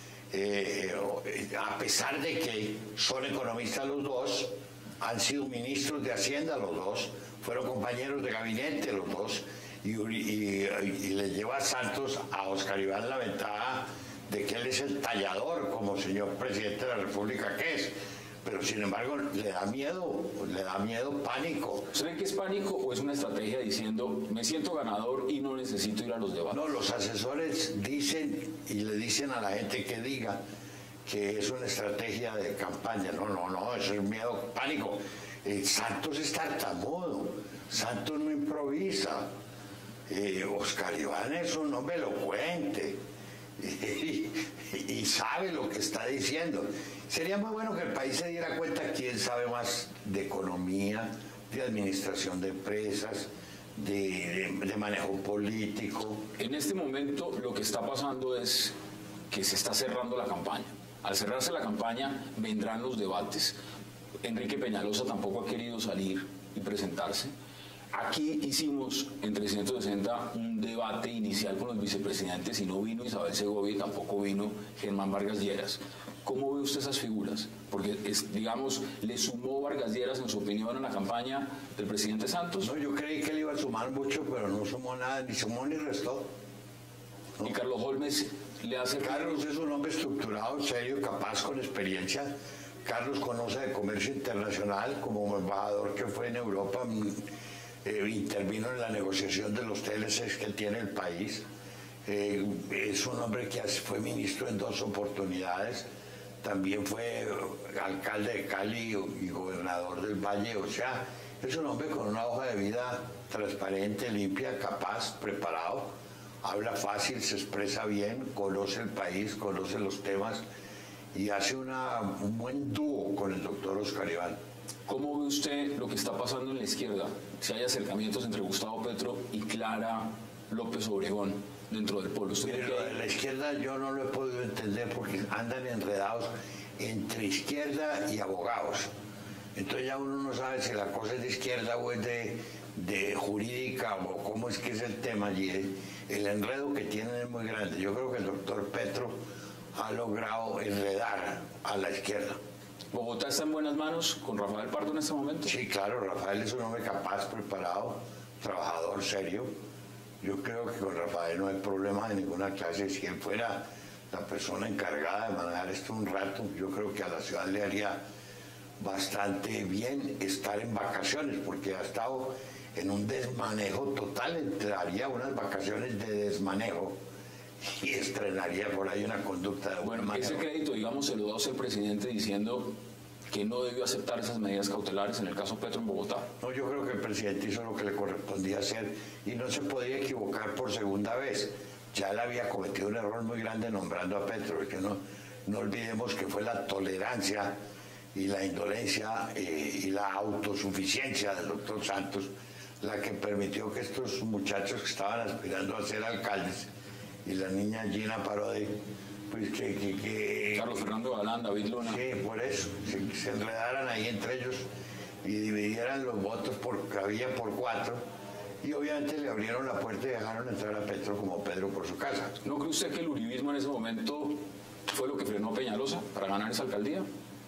Eh, eh, a pesar de que son economistas los dos, han sido ministros de Hacienda los dos, fueron compañeros de gabinete los dos, y, y, y le lleva a Santos a Óscar Iván la ventaja de que él es el tallador como señor presidente de la República que es, pero sin embargo le da miedo, le da miedo, pánico. ¿Usted cree que es pánico o es una estrategia diciendo me siento ganador y no necesito ir a los debates? No, los asesores dicen y le dicen a la gente que diga que es una estrategia de campaña. No, no, no, eso es miedo, pánico. Eh, Santos es tartamudo, Santos no improvisa. Eh, Óscar Iván es un hombre elocuente. Y, y, y sabe lo que está diciendo. Sería muy bueno que el país se diera cuenta quién sabe más de economía, de administración de empresas, de, de, de manejo político. En este momento lo que está pasando es que se está cerrando la campaña. Al cerrarse la campaña vendrán los debates. Enrique Peñalosa tampoco ha querido salir y presentarse. Aquí hicimos en trescientos sesenta un debate inicial con los vicepresidentes y no vino Isabel Segovia y tampoco vino Germán Vargas Lleras. ¿Cómo ve usted esas figuras? Porque, es, digamos, ¿le sumó Vargas Lleras en su opinión a la campaña del presidente Santos? No, yo creí que le iba a sumar mucho, pero no sumó nada, ni sumó ni restó. ¿No? ¿Y Carlos Holmes le hace... Carlos es un hombre estructurado, serio, capaz, con experiencia. Carlos conoce de comercio internacional como embajador que fue en Europa. Eh, intervino en la negociación de los T L Cs que tiene el país. Eh, es un hombre que fue ministro en dos oportunidades, también fue alcalde de Cali y gobernador del Valle. O sea, es un hombre con una hoja de vida transparente, limpia, capaz, preparado, habla fácil, se expresa bien, conoce el país, conoce los temas y hace una, un buen dúo con el doctor Óscar Iván. ¿Cómo ve usted lo que está pasando en la izquierda? Si hay acercamientos entre Gustavo Petro y Clara López Obregón dentro del pueblo. Mire, lo de la izquierda yo no lo he podido entender porque andan enredados entre izquierda y abogados. Entonces ya uno no sabe si la cosa es de izquierda o es de, de jurídica o cómo es que es el tema allí. El enredo que tienen es muy grande. Yo creo que el doctor Petro ha logrado enredar a la izquierda. ¿Bogotá está en buenas manos con Rafael Pardo en este momento? Sí, claro, Rafael es un hombre capaz, preparado, trabajador, serio. Yo creo que con Rafael no hay problema de ninguna clase. Si él fuera la persona encargada de manejar esto un rato, yo creo que a la ciudad le haría bastante bien estar en vacaciones, porque ha estado en un desmanejo total, entraría unas vacaciones de desmanejo y estrenaría por ahí una conducta de buena Bueno, manera. ese crédito, digamos, se lo da a usted el presidente diciendo que no debió aceptar esas medidas cautelares en el caso Petro en Bogotá. No, yo creo que el presidente hizo lo que le correspondía hacer y no se podía equivocar por segunda vez. Ya él había cometido un error muy grande nombrando a Petro, porque no, no olvidemos que fue la tolerancia y la indolencia eh, y la autosuficiencia del doctor Santos la que permitió que estos muchachos que estaban aspirando a ser alcaldes y la niña Gina Parodi, pues que... que, que Carlos Fernando Galán, David Luna. Sí, por eso, se, se enredaran ahí entre ellos y dividieran los votos por que había por cuatro y obviamente le abrieron la puerta y dejaron entrar a Petro como Pedro por su casa. ¿No cree usted que el uribismo en ese momento fue lo que frenó a Peñalosa para ganar esa alcaldía?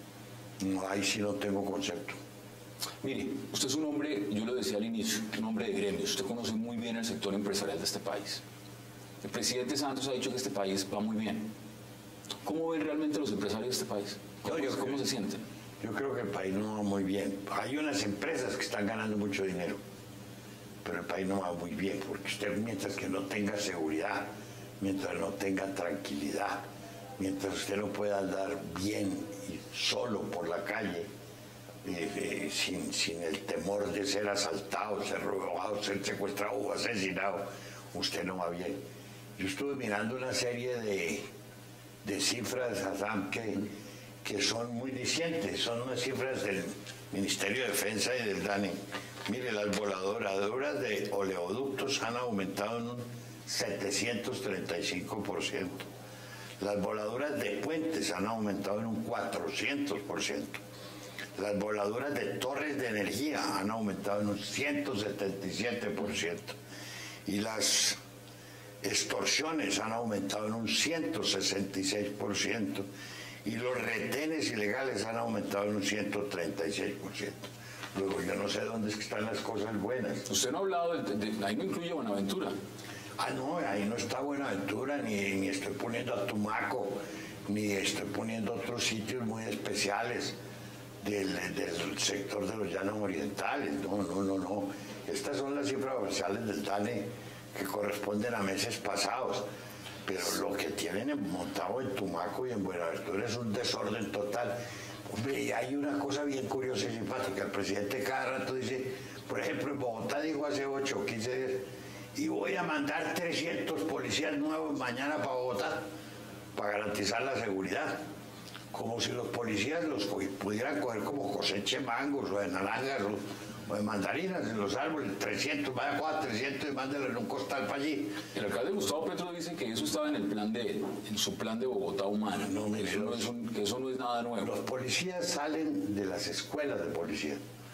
No, ahí sí no tengo concepto. Mire, usted es un hombre, yo lo decía al inicio, un hombre de gremios, usted conoce muy bien el sector empresarial de este país. El presidente Santos ha dicho que este país va muy bien. ¿Cómo ven realmente los empresarios de este país? ¿Cómo, No, yo ¿cómo creo- se sienten? Yo creo que el país no va muy bien. Hay unas empresas que están ganando mucho dinero, pero el país no va muy bien, porque usted mientras que no tenga seguridad, mientras no tenga tranquilidad, mientras usted no pueda andar bien y solo por la calle, eh, eh, sin, sin el temor de ser asaltado, ser robado, ser secuestrado o asesinado, usted no va bien. Yo estuve mirando una serie de, de cifras, Adam, que, que son muy dicientes, son unas cifras del Ministerio de Defensa y del DANE. Mire, las voladoras de oleoductos han aumentado en un setecientos treinta y cinco por ciento. Las voladoras de puentes han aumentado en un cuatrocientos por ciento. Las voladoras de torres de energía han aumentado en un ciento setenta y siete por ciento. Y las extorsiones han aumentado en un ciento sesenta y seis por ciento. Y los retenes ilegales han aumentado en un ciento treinta y seis por ciento. Luego, yo no sé dónde es que están las cosas buenas. Usted no ha hablado, de, de- ahí no incluye Buenaventura. Ah, no, ahí no está Buenaventura, ni, ni estoy poniendo a Tumaco, ni estoy poniendo otros sitios muy especiales del, del sector de los llanos orientales. No, no, no, no. Estas son las cifras oficiales del DANE que corresponden a meses pasados. Pero lo que tienen montado en Tumaco y en Buenaventura es un desorden total. Hombre, y hay una cosa bien curiosa y simpática. El presidente cada rato dice, por ejemplo, en Bogotá dijo hace ocho o quince días, y voy a mandar trescientos policías nuevos mañana para Bogotá para garantizar la seguridad. Como si los policías los co- pudieran coger como coseche mangos o de naranjas o, o de mandarinas en los árboles. trescientos, vaya a coger trescientos y mándelo en un costal para allí. El alcalde Gustavo Petro dice que eso estaba en el plan de él, en su plan de Bogotá humana. No, mire, eso no los- es un- que eso no es nada nuevo. Los policías salen de las escuelas de policía.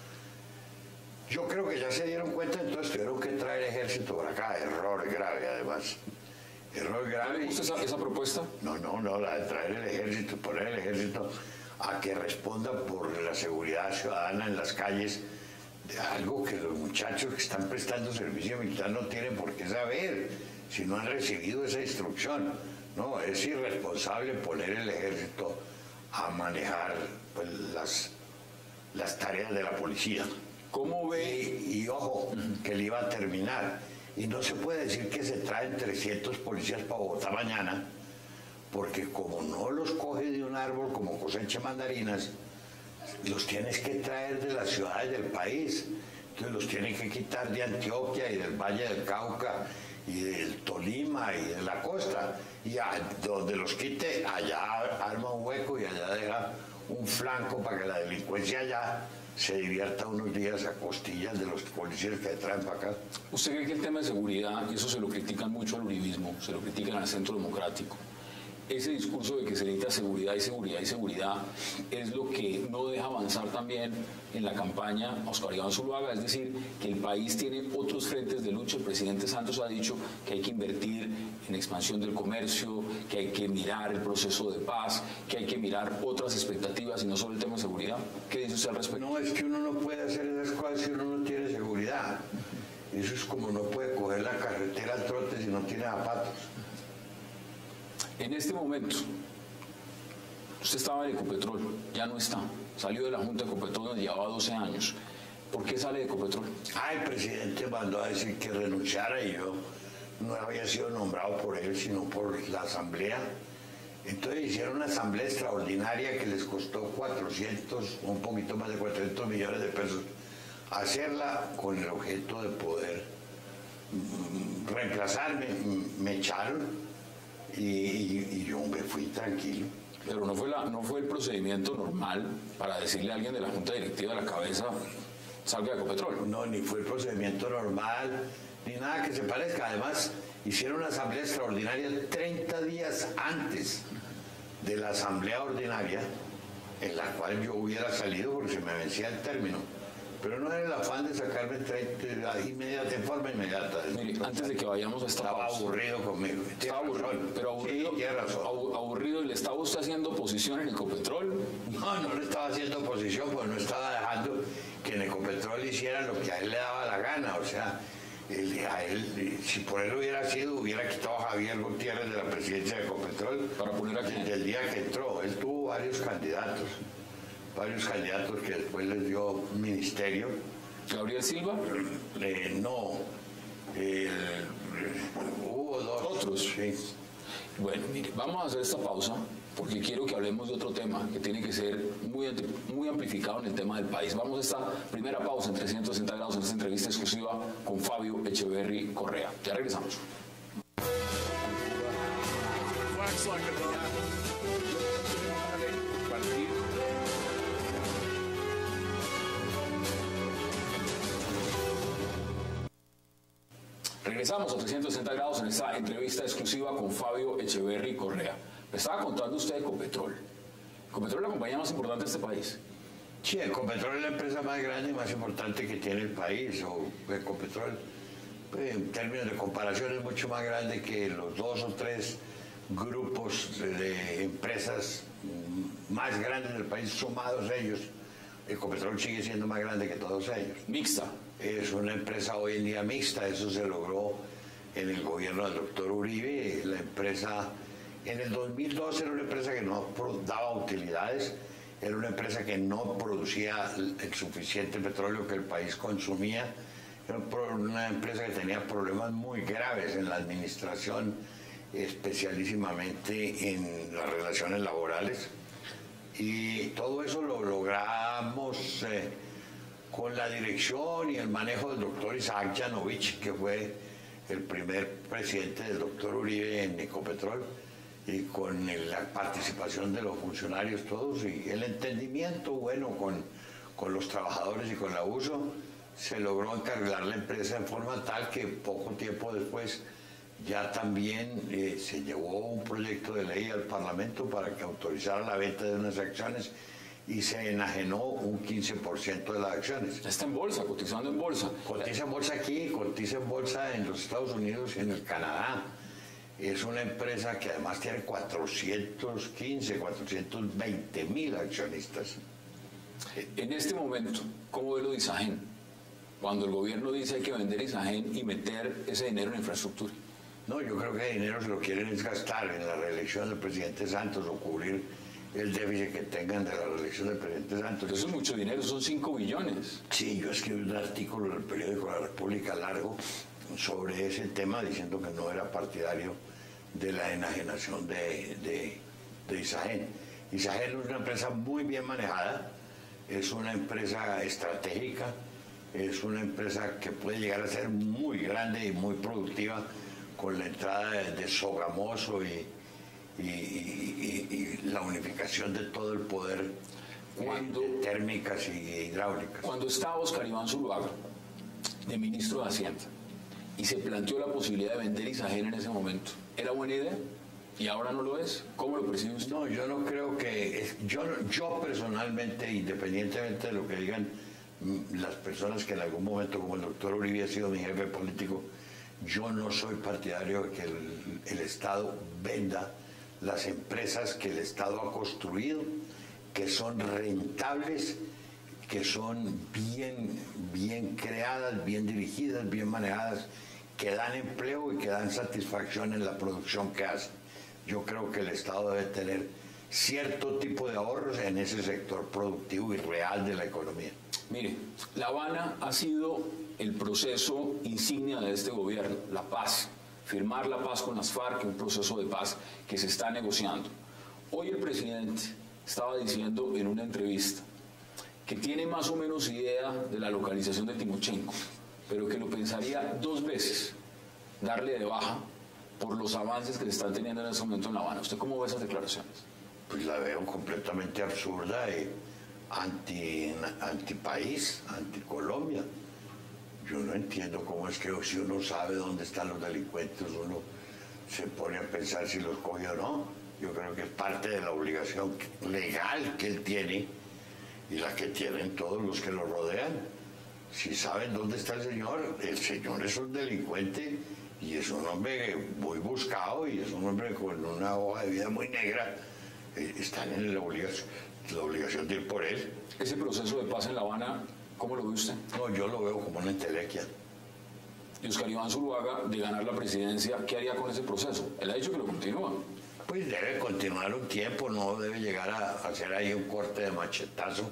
Yo creo que ya se dieron cuenta, entonces tuvieron que traer ejército por acá. Error grave, además. Error ¿Le grave. gusta esa, esa propuesta? No, no, no, la de traer el ejército, poner el ejército a que responda por la seguridad ciudadana en las calles, de algo que los muchachos que están prestando servicio militar no tienen por qué saber, si no han recibido esa instrucción. No, es irresponsable poner el ejército a manejar pues, las, las tareas de la policía. ¿Cómo ve? Y, y ojo, que le iba a terminar. Y no se puede decir que se traen trescientos policías para Bogotá mañana, porque como no los coge de un árbol como cosecha mandarinas, los tienes que traer de las ciudades del país. Entonces los tienen que quitar de Antioquia y del Valle del Cauca y del Tolima y de la costa. Y a, donde los quite, allá arma un hueco y allá deja un flanco para que la delincuencia allá se divierta unos días a costillas de los policías que traen para acá. ¿Usted cree que el tema de seguridad, y eso se lo critican mucho al uribismo, se lo critican al Centro Democrático, ese discurso de que se necesita seguridad y seguridad y seguridad es lo que no deja avanzar también en la campaña a Oscar Iván Zuluaga? Es decir, que el país tiene otros frentes de lucha. El presidente Santos ha dicho que hay que invertir en expansión del comercio, que hay que mirar el proceso de paz, que hay que mirar otras expectativas y no solo el tema de seguridad. ¿Qué dice usted al respecto? No, es que uno no puede hacer esas cosas si uno no tiene seguridad. Eso es como no puede coger la carretera al trote si no tiene zapatos. En este momento, usted estaba en Ecopetrol, ya no está. Salió de la Junta de Ecopetrol donde llevaba doce años. ¿Por qué sale de Ecopetrol? Ah, el presidente mandó a decir que renunciara y yo no había sido nombrado por él, sino por la asamblea. Entonces hicieron una asamblea extraordinaria que les costó cuatrocientos, un poquito más de cuatrocientos millones de pesos, hacerla con el objeto de poder mm, reemplazarme. Me echaron y, y, y yo me fui tranquilo. Pero no fue, la, no fue el procedimiento normal para decirle a alguien de la Junta Directiva de la cabeza, salga de Ecopetrol. No, ni fue el procedimiento normal, ni nada que se parezca. Además, hicieron una asamblea extraordinaria treinta días antes de la asamblea ordinaria, en la cual yo hubiera salido porque se me vencía el término. Pero no era el afán de sacarme treinta, inmediata, en forma inmediata. Mire, antes de que vayamos a esta Estaba pausa. aburrido conmigo. Estaba aburrido, pero aburrido, sí, tiene razón. abu- aburrido, ¿y le estaba usted haciendo oposición en Ecopetrol? No, no le estaba haciendo oposición, porque no estaba dejando que en Ecopetrol hiciera lo que a él le daba la gana. O sea, él, a él, si por él hubiera sido, hubiera quitado a Javier Gutiérrez de la presidencia de Ecopetrol. Para poner aquí. Desde el día que entró. Él tuvo varios candidatos. Varios candidatos que después les dio ministerio. ¿Gabriel Silva? Eh, no. Eh, hubo dos. ¿Otros? Sí. Bueno, mire, vamos a hacer esta pausa porque quiero que hablemos de otro tema que tiene que ser muy, muy amplificado en el tema del país. Vamos a esta primera pausa en trescientos sesenta grados en esta entrevista exclusiva con Fabio Echeverry Correa. Ya regresamos. Regresamos a trescientos sesenta grados en esta entrevista exclusiva con Fabio Echeverry Correa. Me estaba contando usted de Ecopetrol. Ecopetrol es la compañía más importante de este país. Sí, Ecopetrol es la empresa más grande y más importante que tiene el país. O Ecopetrol, pues, en términos de comparación, es mucho más grande que los dos o tres grupos de, de empresas más grandes del país, sumados ellos. Ecopetrol sigue siendo más grande que todos ellos. Mixta. Es una empresa hoy en día mixta, eso se logró en el gobierno del doctor Uribe. La empresa, en el dos mil doce era una empresa que no daba utilidades, era una empresa que no producía el suficiente petróleo que el país consumía, era una empresa que tenía problemas muy graves en la administración, especialísimamente en las relaciones laborales. Y todo eso lo logramos eh, con la dirección y el manejo del doctor Isaac Yanovich, que fue el primer presidente del doctor Uribe en Ecopetrol, y con el, la participación de los funcionarios todos, y el entendimiento bueno con, con los trabajadores y con la U S O, se logró encarrilar la empresa en forma tal que poco tiempo después ya también eh, se llevó un proyecto de ley al Parlamento para que autorizara la venta de unas acciones y se enajenó un quince por ciento de las acciones. Está en bolsa, cotizando en bolsa. Cotiza en bolsa aquí, cotiza en bolsa en los Estados Unidos y en el Canadá. Es una empresa que además tiene cuatrocientos quince, cuatrocientos veinte mil accionistas. En este momento, ¿cómo ve lo de Isagen? Cuando el gobierno dice hay que vender Isagen y meter ese dinero en infraestructura. No, yo creo que el dinero se lo quieren es gastar en la reelección del presidente Santos o cubrir el déficit que tengan de la reelección del presidente Santos. Pero eso es mucho dinero, son cinco billones. Sí, yo escribí un artículo en el periódico La República largo sobre ese tema diciendo que no era partidario de la enajenación de, de, de Isagen. Isagen es una empresa muy bien manejada, es una empresa estratégica, es una empresa que puede llegar a ser muy grande y muy productiva con la entrada de, de Sogamoso y, y, y, y, y la unificación de todo el poder cuando, de térmicas y hidráulicas. Cuando estaba Oscar Iván Zuluaga, de ministro de Hacienda, y se planteó la posibilidad de vender Isagen en ese momento, ¿era buena idea? ¿Y ahora no lo es? ¿Cómo lo percibe usted? No, yo no creo que... Es, yo, yo personalmente, independientemente de lo que digan las personas que en algún momento, como el doctor Uribe ha sido mi jefe político, yo no soy partidario de que el, el Estado venda las empresas que el Estado ha construido, que son rentables, que son bien, bien creadas, bien dirigidas, bien manejadas, que dan empleo y que dan satisfacción en la producción que hacen. Yo creo que el Estado debe tener cierto tipo de ahorros en ese sector productivo y real de la economía. Mire, La Habana ha sido el proceso insignia de este gobierno, la paz, firmar la paz con las FARC, un proceso de paz que se está negociando. Hoy el presidente estaba diciendo en una entrevista que tiene más o menos idea de la localización de Timochenko, pero que lo pensaría dos veces darle de baja por los avances que se están teniendo en ese momento en La Habana. ¿Usted cómo ve esas declaraciones? Pues la veo completamente absurda y anti, antipaís, anticolombia. Yo no entiendo cómo es que si uno sabe dónde están los delincuentes, uno se pone a pensar si los coge o no. Yo creo que es parte de la obligación legal que él tiene y la que tienen todos los que lo rodean. Si saben dónde está el señor, el señor es un delincuente y es un hombre muy buscado y es un hombre con una hoja de vida muy negra. Eh, están en la obligación, la obligación de ir por él. Ese proceso de paz en La Habana, ¿cómo lo ve usted? No, yo lo veo como una entelequia. Y Óscar Iván Zuluaga, de ganar la presidencia, ¿qué haría con ese proceso? Él ha dicho que lo continúa. Pues debe continuar un tiempo, no debe llegar a hacer ahí un corte de machetazo.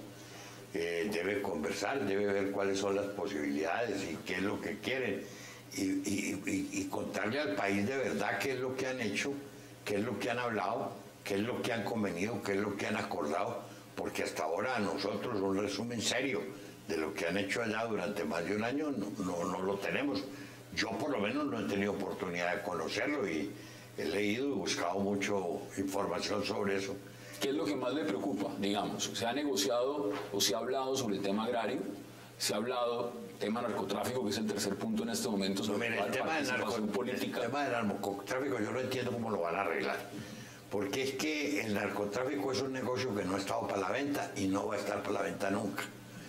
Eh, debe conversar, debe ver cuáles son las posibilidades y qué es lo que quieren. Y, y, y, y contarle al país de verdad qué es lo que han hecho, qué es lo que han hablado, qué es lo que han convenido, qué es lo que han acordado. Porque hasta ahora a nosotros un resumen serio de lo que han hecho allá durante más de un año no, no, no lo tenemos. Yo por lo menos no he tenido oportunidad de conocerlo y he leído y buscado mucho información sobre eso. ¿Qué es lo que más le preocupa? Digamos, ¿se ha negociado o se ha hablado sobre el tema agrario? ¿Se ha hablado tema narcotráfico, que es el tercer punto en este momento? Sobre no, mira, el, tema de narco, política. el tema del narcotráfico yo no entiendo cómo lo van a arreglar. Porque es que el narcotráfico es un negocio que no ha estado para la venta y no va a estar para la venta nunca.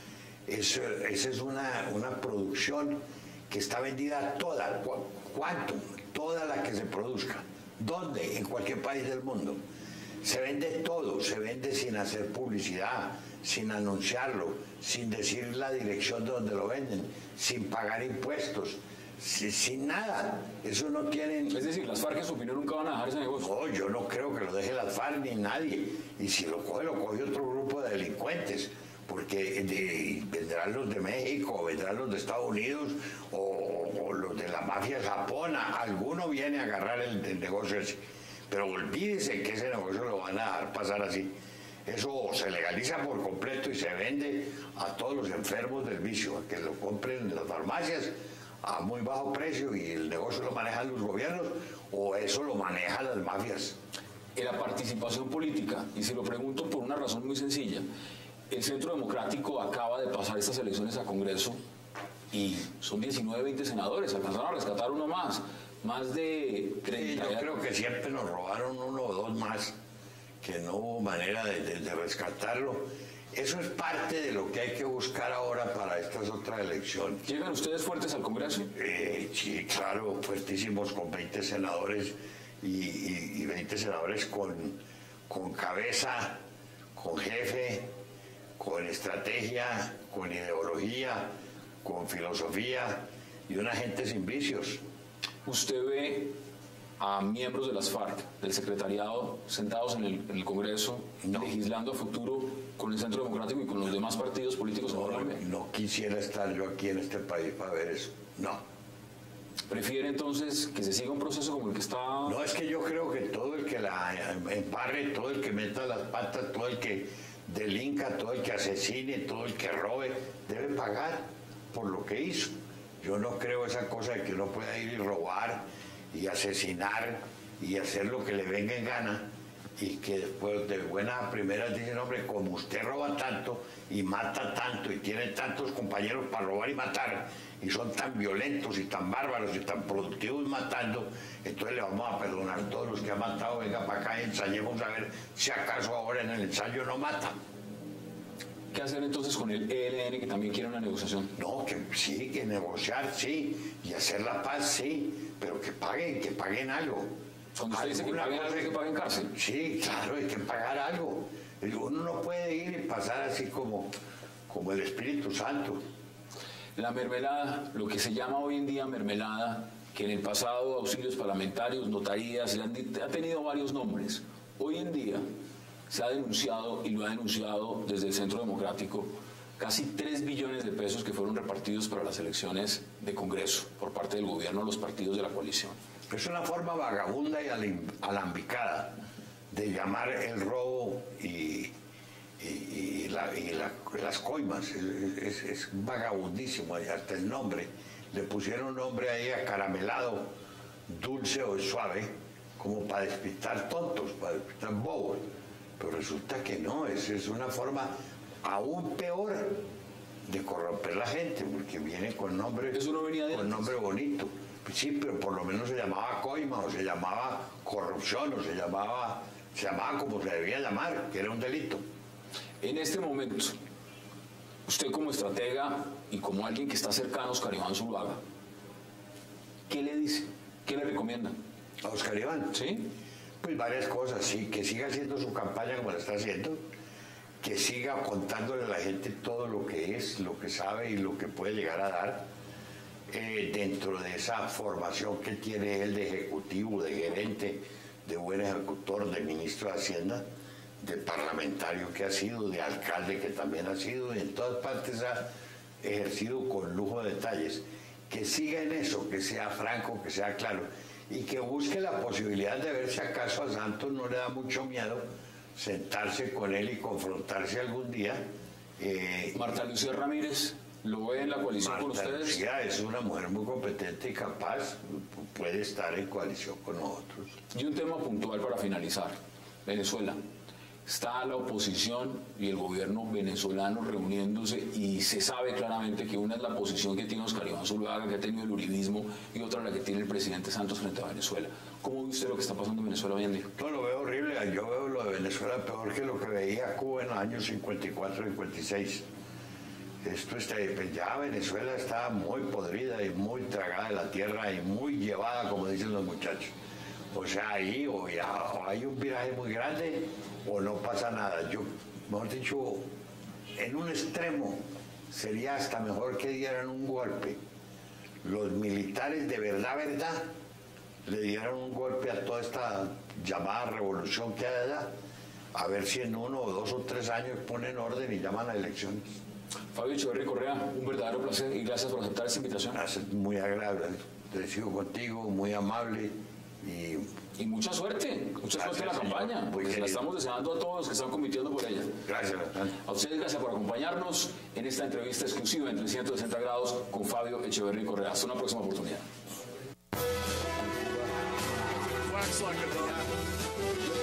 Es, esa es una, una producción que está vendida toda. ¿Cuánto? Toda la que se produzca. ¿Dónde? En cualquier país del mundo. Se vende todo, se vende sin hacer publicidad, sin anunciarlo, sin decir la dirección de donde lo venden, sin pagar impuestos, sin, sin nada. Eso no tienen... Es decir, las FARC en su opinión nunca van a dejar ese negocio. No, yo no creo que lo deje las FARC ni nadie. Y si lo coge, lo coge otro grupo de delincuentes. Porque de, vendrán los de México, vendrán los de Estados Unidos o, o los de la mafia japona. Alguno viene a agarrar el, el negocio ese. Pero olvídese que ese negocio lo van a dejar pasar así. Eso se legaliza por completo y se vende a todos los enfermos del vicio, a que lo compren en las farmacias a muy bajo precio y el negocio lo manejan los gobiernos o eso lo manejan las mafias. En la participación política, y se lo pregunto por una razón muy sencilla, el Centro Democrático acaba de pasar estas elecciones a Congreso y son diecinueve, veinte senadores, alcanzaron a rescatar uno más. Más de treinta. Sí, yo creo que siempre nos robaron uno o dos más, que no hubo manera de, de, de rescatarlo. Eso es parte de lo que hay que buscar ahora para estas otras elecciones. ¿Llegan ustedes fuertes al Congreso? Eh, sí, claro, fuertísimos, con veinte senadores y, y, y veinte senadores con, con cabeza, con jefe, con estrategia, con ideología, con filosofía y una gente sin vicios. ¿Usted ve a miembros de las FARC, del secretariado, sentados en el, en el Congreso, no. legislando a futuro con el Centro Democrático y con los demás partidos políticos? No, no, no quisiera estar yo aquí en este país para ver eso. No. ¿Prefiere entonces que se siga un proceso como el que está...? No, es que yo creo que todo el que la embarre, todo el que meta las patas, todo el que delinca, todo el que asesine, todo el que robe, debe pagar por lo que hizo. Yo no creo esa cosa de que uno pueda ir y robar y asesinar y hacer lo que le venga en gana y que después de buenas primeras dicen, hombre, como usted roba tanto y mata tanto y tiene tantos compañeros para robar y matar y son tan violentos y tan bárbaros y tan productivos matando, entonces le vamos a perdonar a todos los que han matado, venga para acá y ensayemos a ver si acaso ahora en el ensayo no matan. ¿Qué hacer entonces con el E L N, que también quiere una negociación? No, que sí, que negociar, sí, y hacer la paz, sí, pero que paguen, que paguen algo. Cuando usted dice que paguen algo, que paguen cárcel. Sí, claro, hay que pagar algo. Uno no puede ir y pasar así como, como el Espíritu Santo. La mermelada, lo que se llama hoy en día mermelada, que en el pasado auxilios parlamentarios, notarías, ha tenido varios nombres. Hoy en día se ha denunciado, y lo ha denunciado desde el Centro Democrático, casi tres billones de pesos que fueron repartidos para las elecciones de Congreso por parte del gobierno a los partidos de la coalición. Es una forma vagabunda y alambicada de llamar el robo y, y, y, la, y la, las coimas. Es, es, es vagabundísimo, hasta el nombre. Le pusieron un nombre ahí acaramelado, dulce o suave, como para despistar tontos, para despistar bobos. Pero resulta que no, es, es una forma aún peor de corromper la gente, porque viene con nombre, ¿Eso no venía de con antes? nombre bonito. Sí, pero por lo menos se llamaba coima, o se llamaba corrupción, o se llamaba, se llamaba como se debía llamar, que era un delito. En este momento, usted como estratega y como alguien que está cercano a Oscar Iván Zuluaga, ¿qué le dice? ¿Qué le recomienda? ¿A Oscar Iván? ¿Sí? Pues varias cosas, sí, que siga haciendo su campaña como la está haciendo, que siga contándole a la gente todo lo que es, lo que sabe y lo que puede llegar a dar eh, dentro de esa formación que tiene él de ejecutivo, de gerente, de buen ejecutor, de ministro de Hacienda, de parlamentario que ha sido, de alcalde que también ha sido, y en todas partes ha ejercido con lujo de detalles. Que siga en eso, que sea franco, que sea claro, y que busque la posibilidad de ver si acaso a Santos no le da mucho miedo sentarse con él y confrontarse algún día. Eh, Marta Lucía Ramírez, ¿lo ve en la coalición con Marta ustedes? Lucía es una mujer muy competente y capaz, puede estar en coalición con nosotros. Y un tema puntual para finalizar. Venezuela. Está la oposición y el gobierno venezolano reuniéndose y se sabe claramente que una es la posición que tiene Oscar Iván Zuluaga, que ha tenido el uribismo, y otra la que tiene el presidente Santos frente a Venezuela. ¿Cómo ve usted lo que está pasando en Venezuela hoy en día? No, lo veo horrible. Yo veo lo de Venezuela peor que lo que veía Cuba en los años cincuenta y cuatro, cincuenta y seis. Esto está, pues ya Venezuela está muy podrida y muy tragada de la tierra y muy llevada, como dicen los muchachos. O sea, ahí o, ya, o hay un viraje muy grande o no pasa nada. Yo, mejor dicho, en un extremo sería hasta mejor que dieran un golpe. Los militares de verdad, verdad, le dieron un golpe a toda esta llamada revolución que hay allá, a ver si en uno o dos o tres años ponen orden y llaman a elecciones. Fabio Echeverry Correa, un verdadero placer y gracias por aceptar esta invitación. Gracias, muy agradable, recibo contigo, muy amable y... Y mucha suerte, mucha Gracias, suerte en la señor. campaña, Muy porque la querido. estamos deseando a todos los que están compitiendo por ella. Gracias, Natán. A ustedes gracias por acompañarnos en esta entrevista exclusiva en trescientos sesenta grados con Fabio Echeverry Correa. Hasta una próxima oportunidad. Wax like a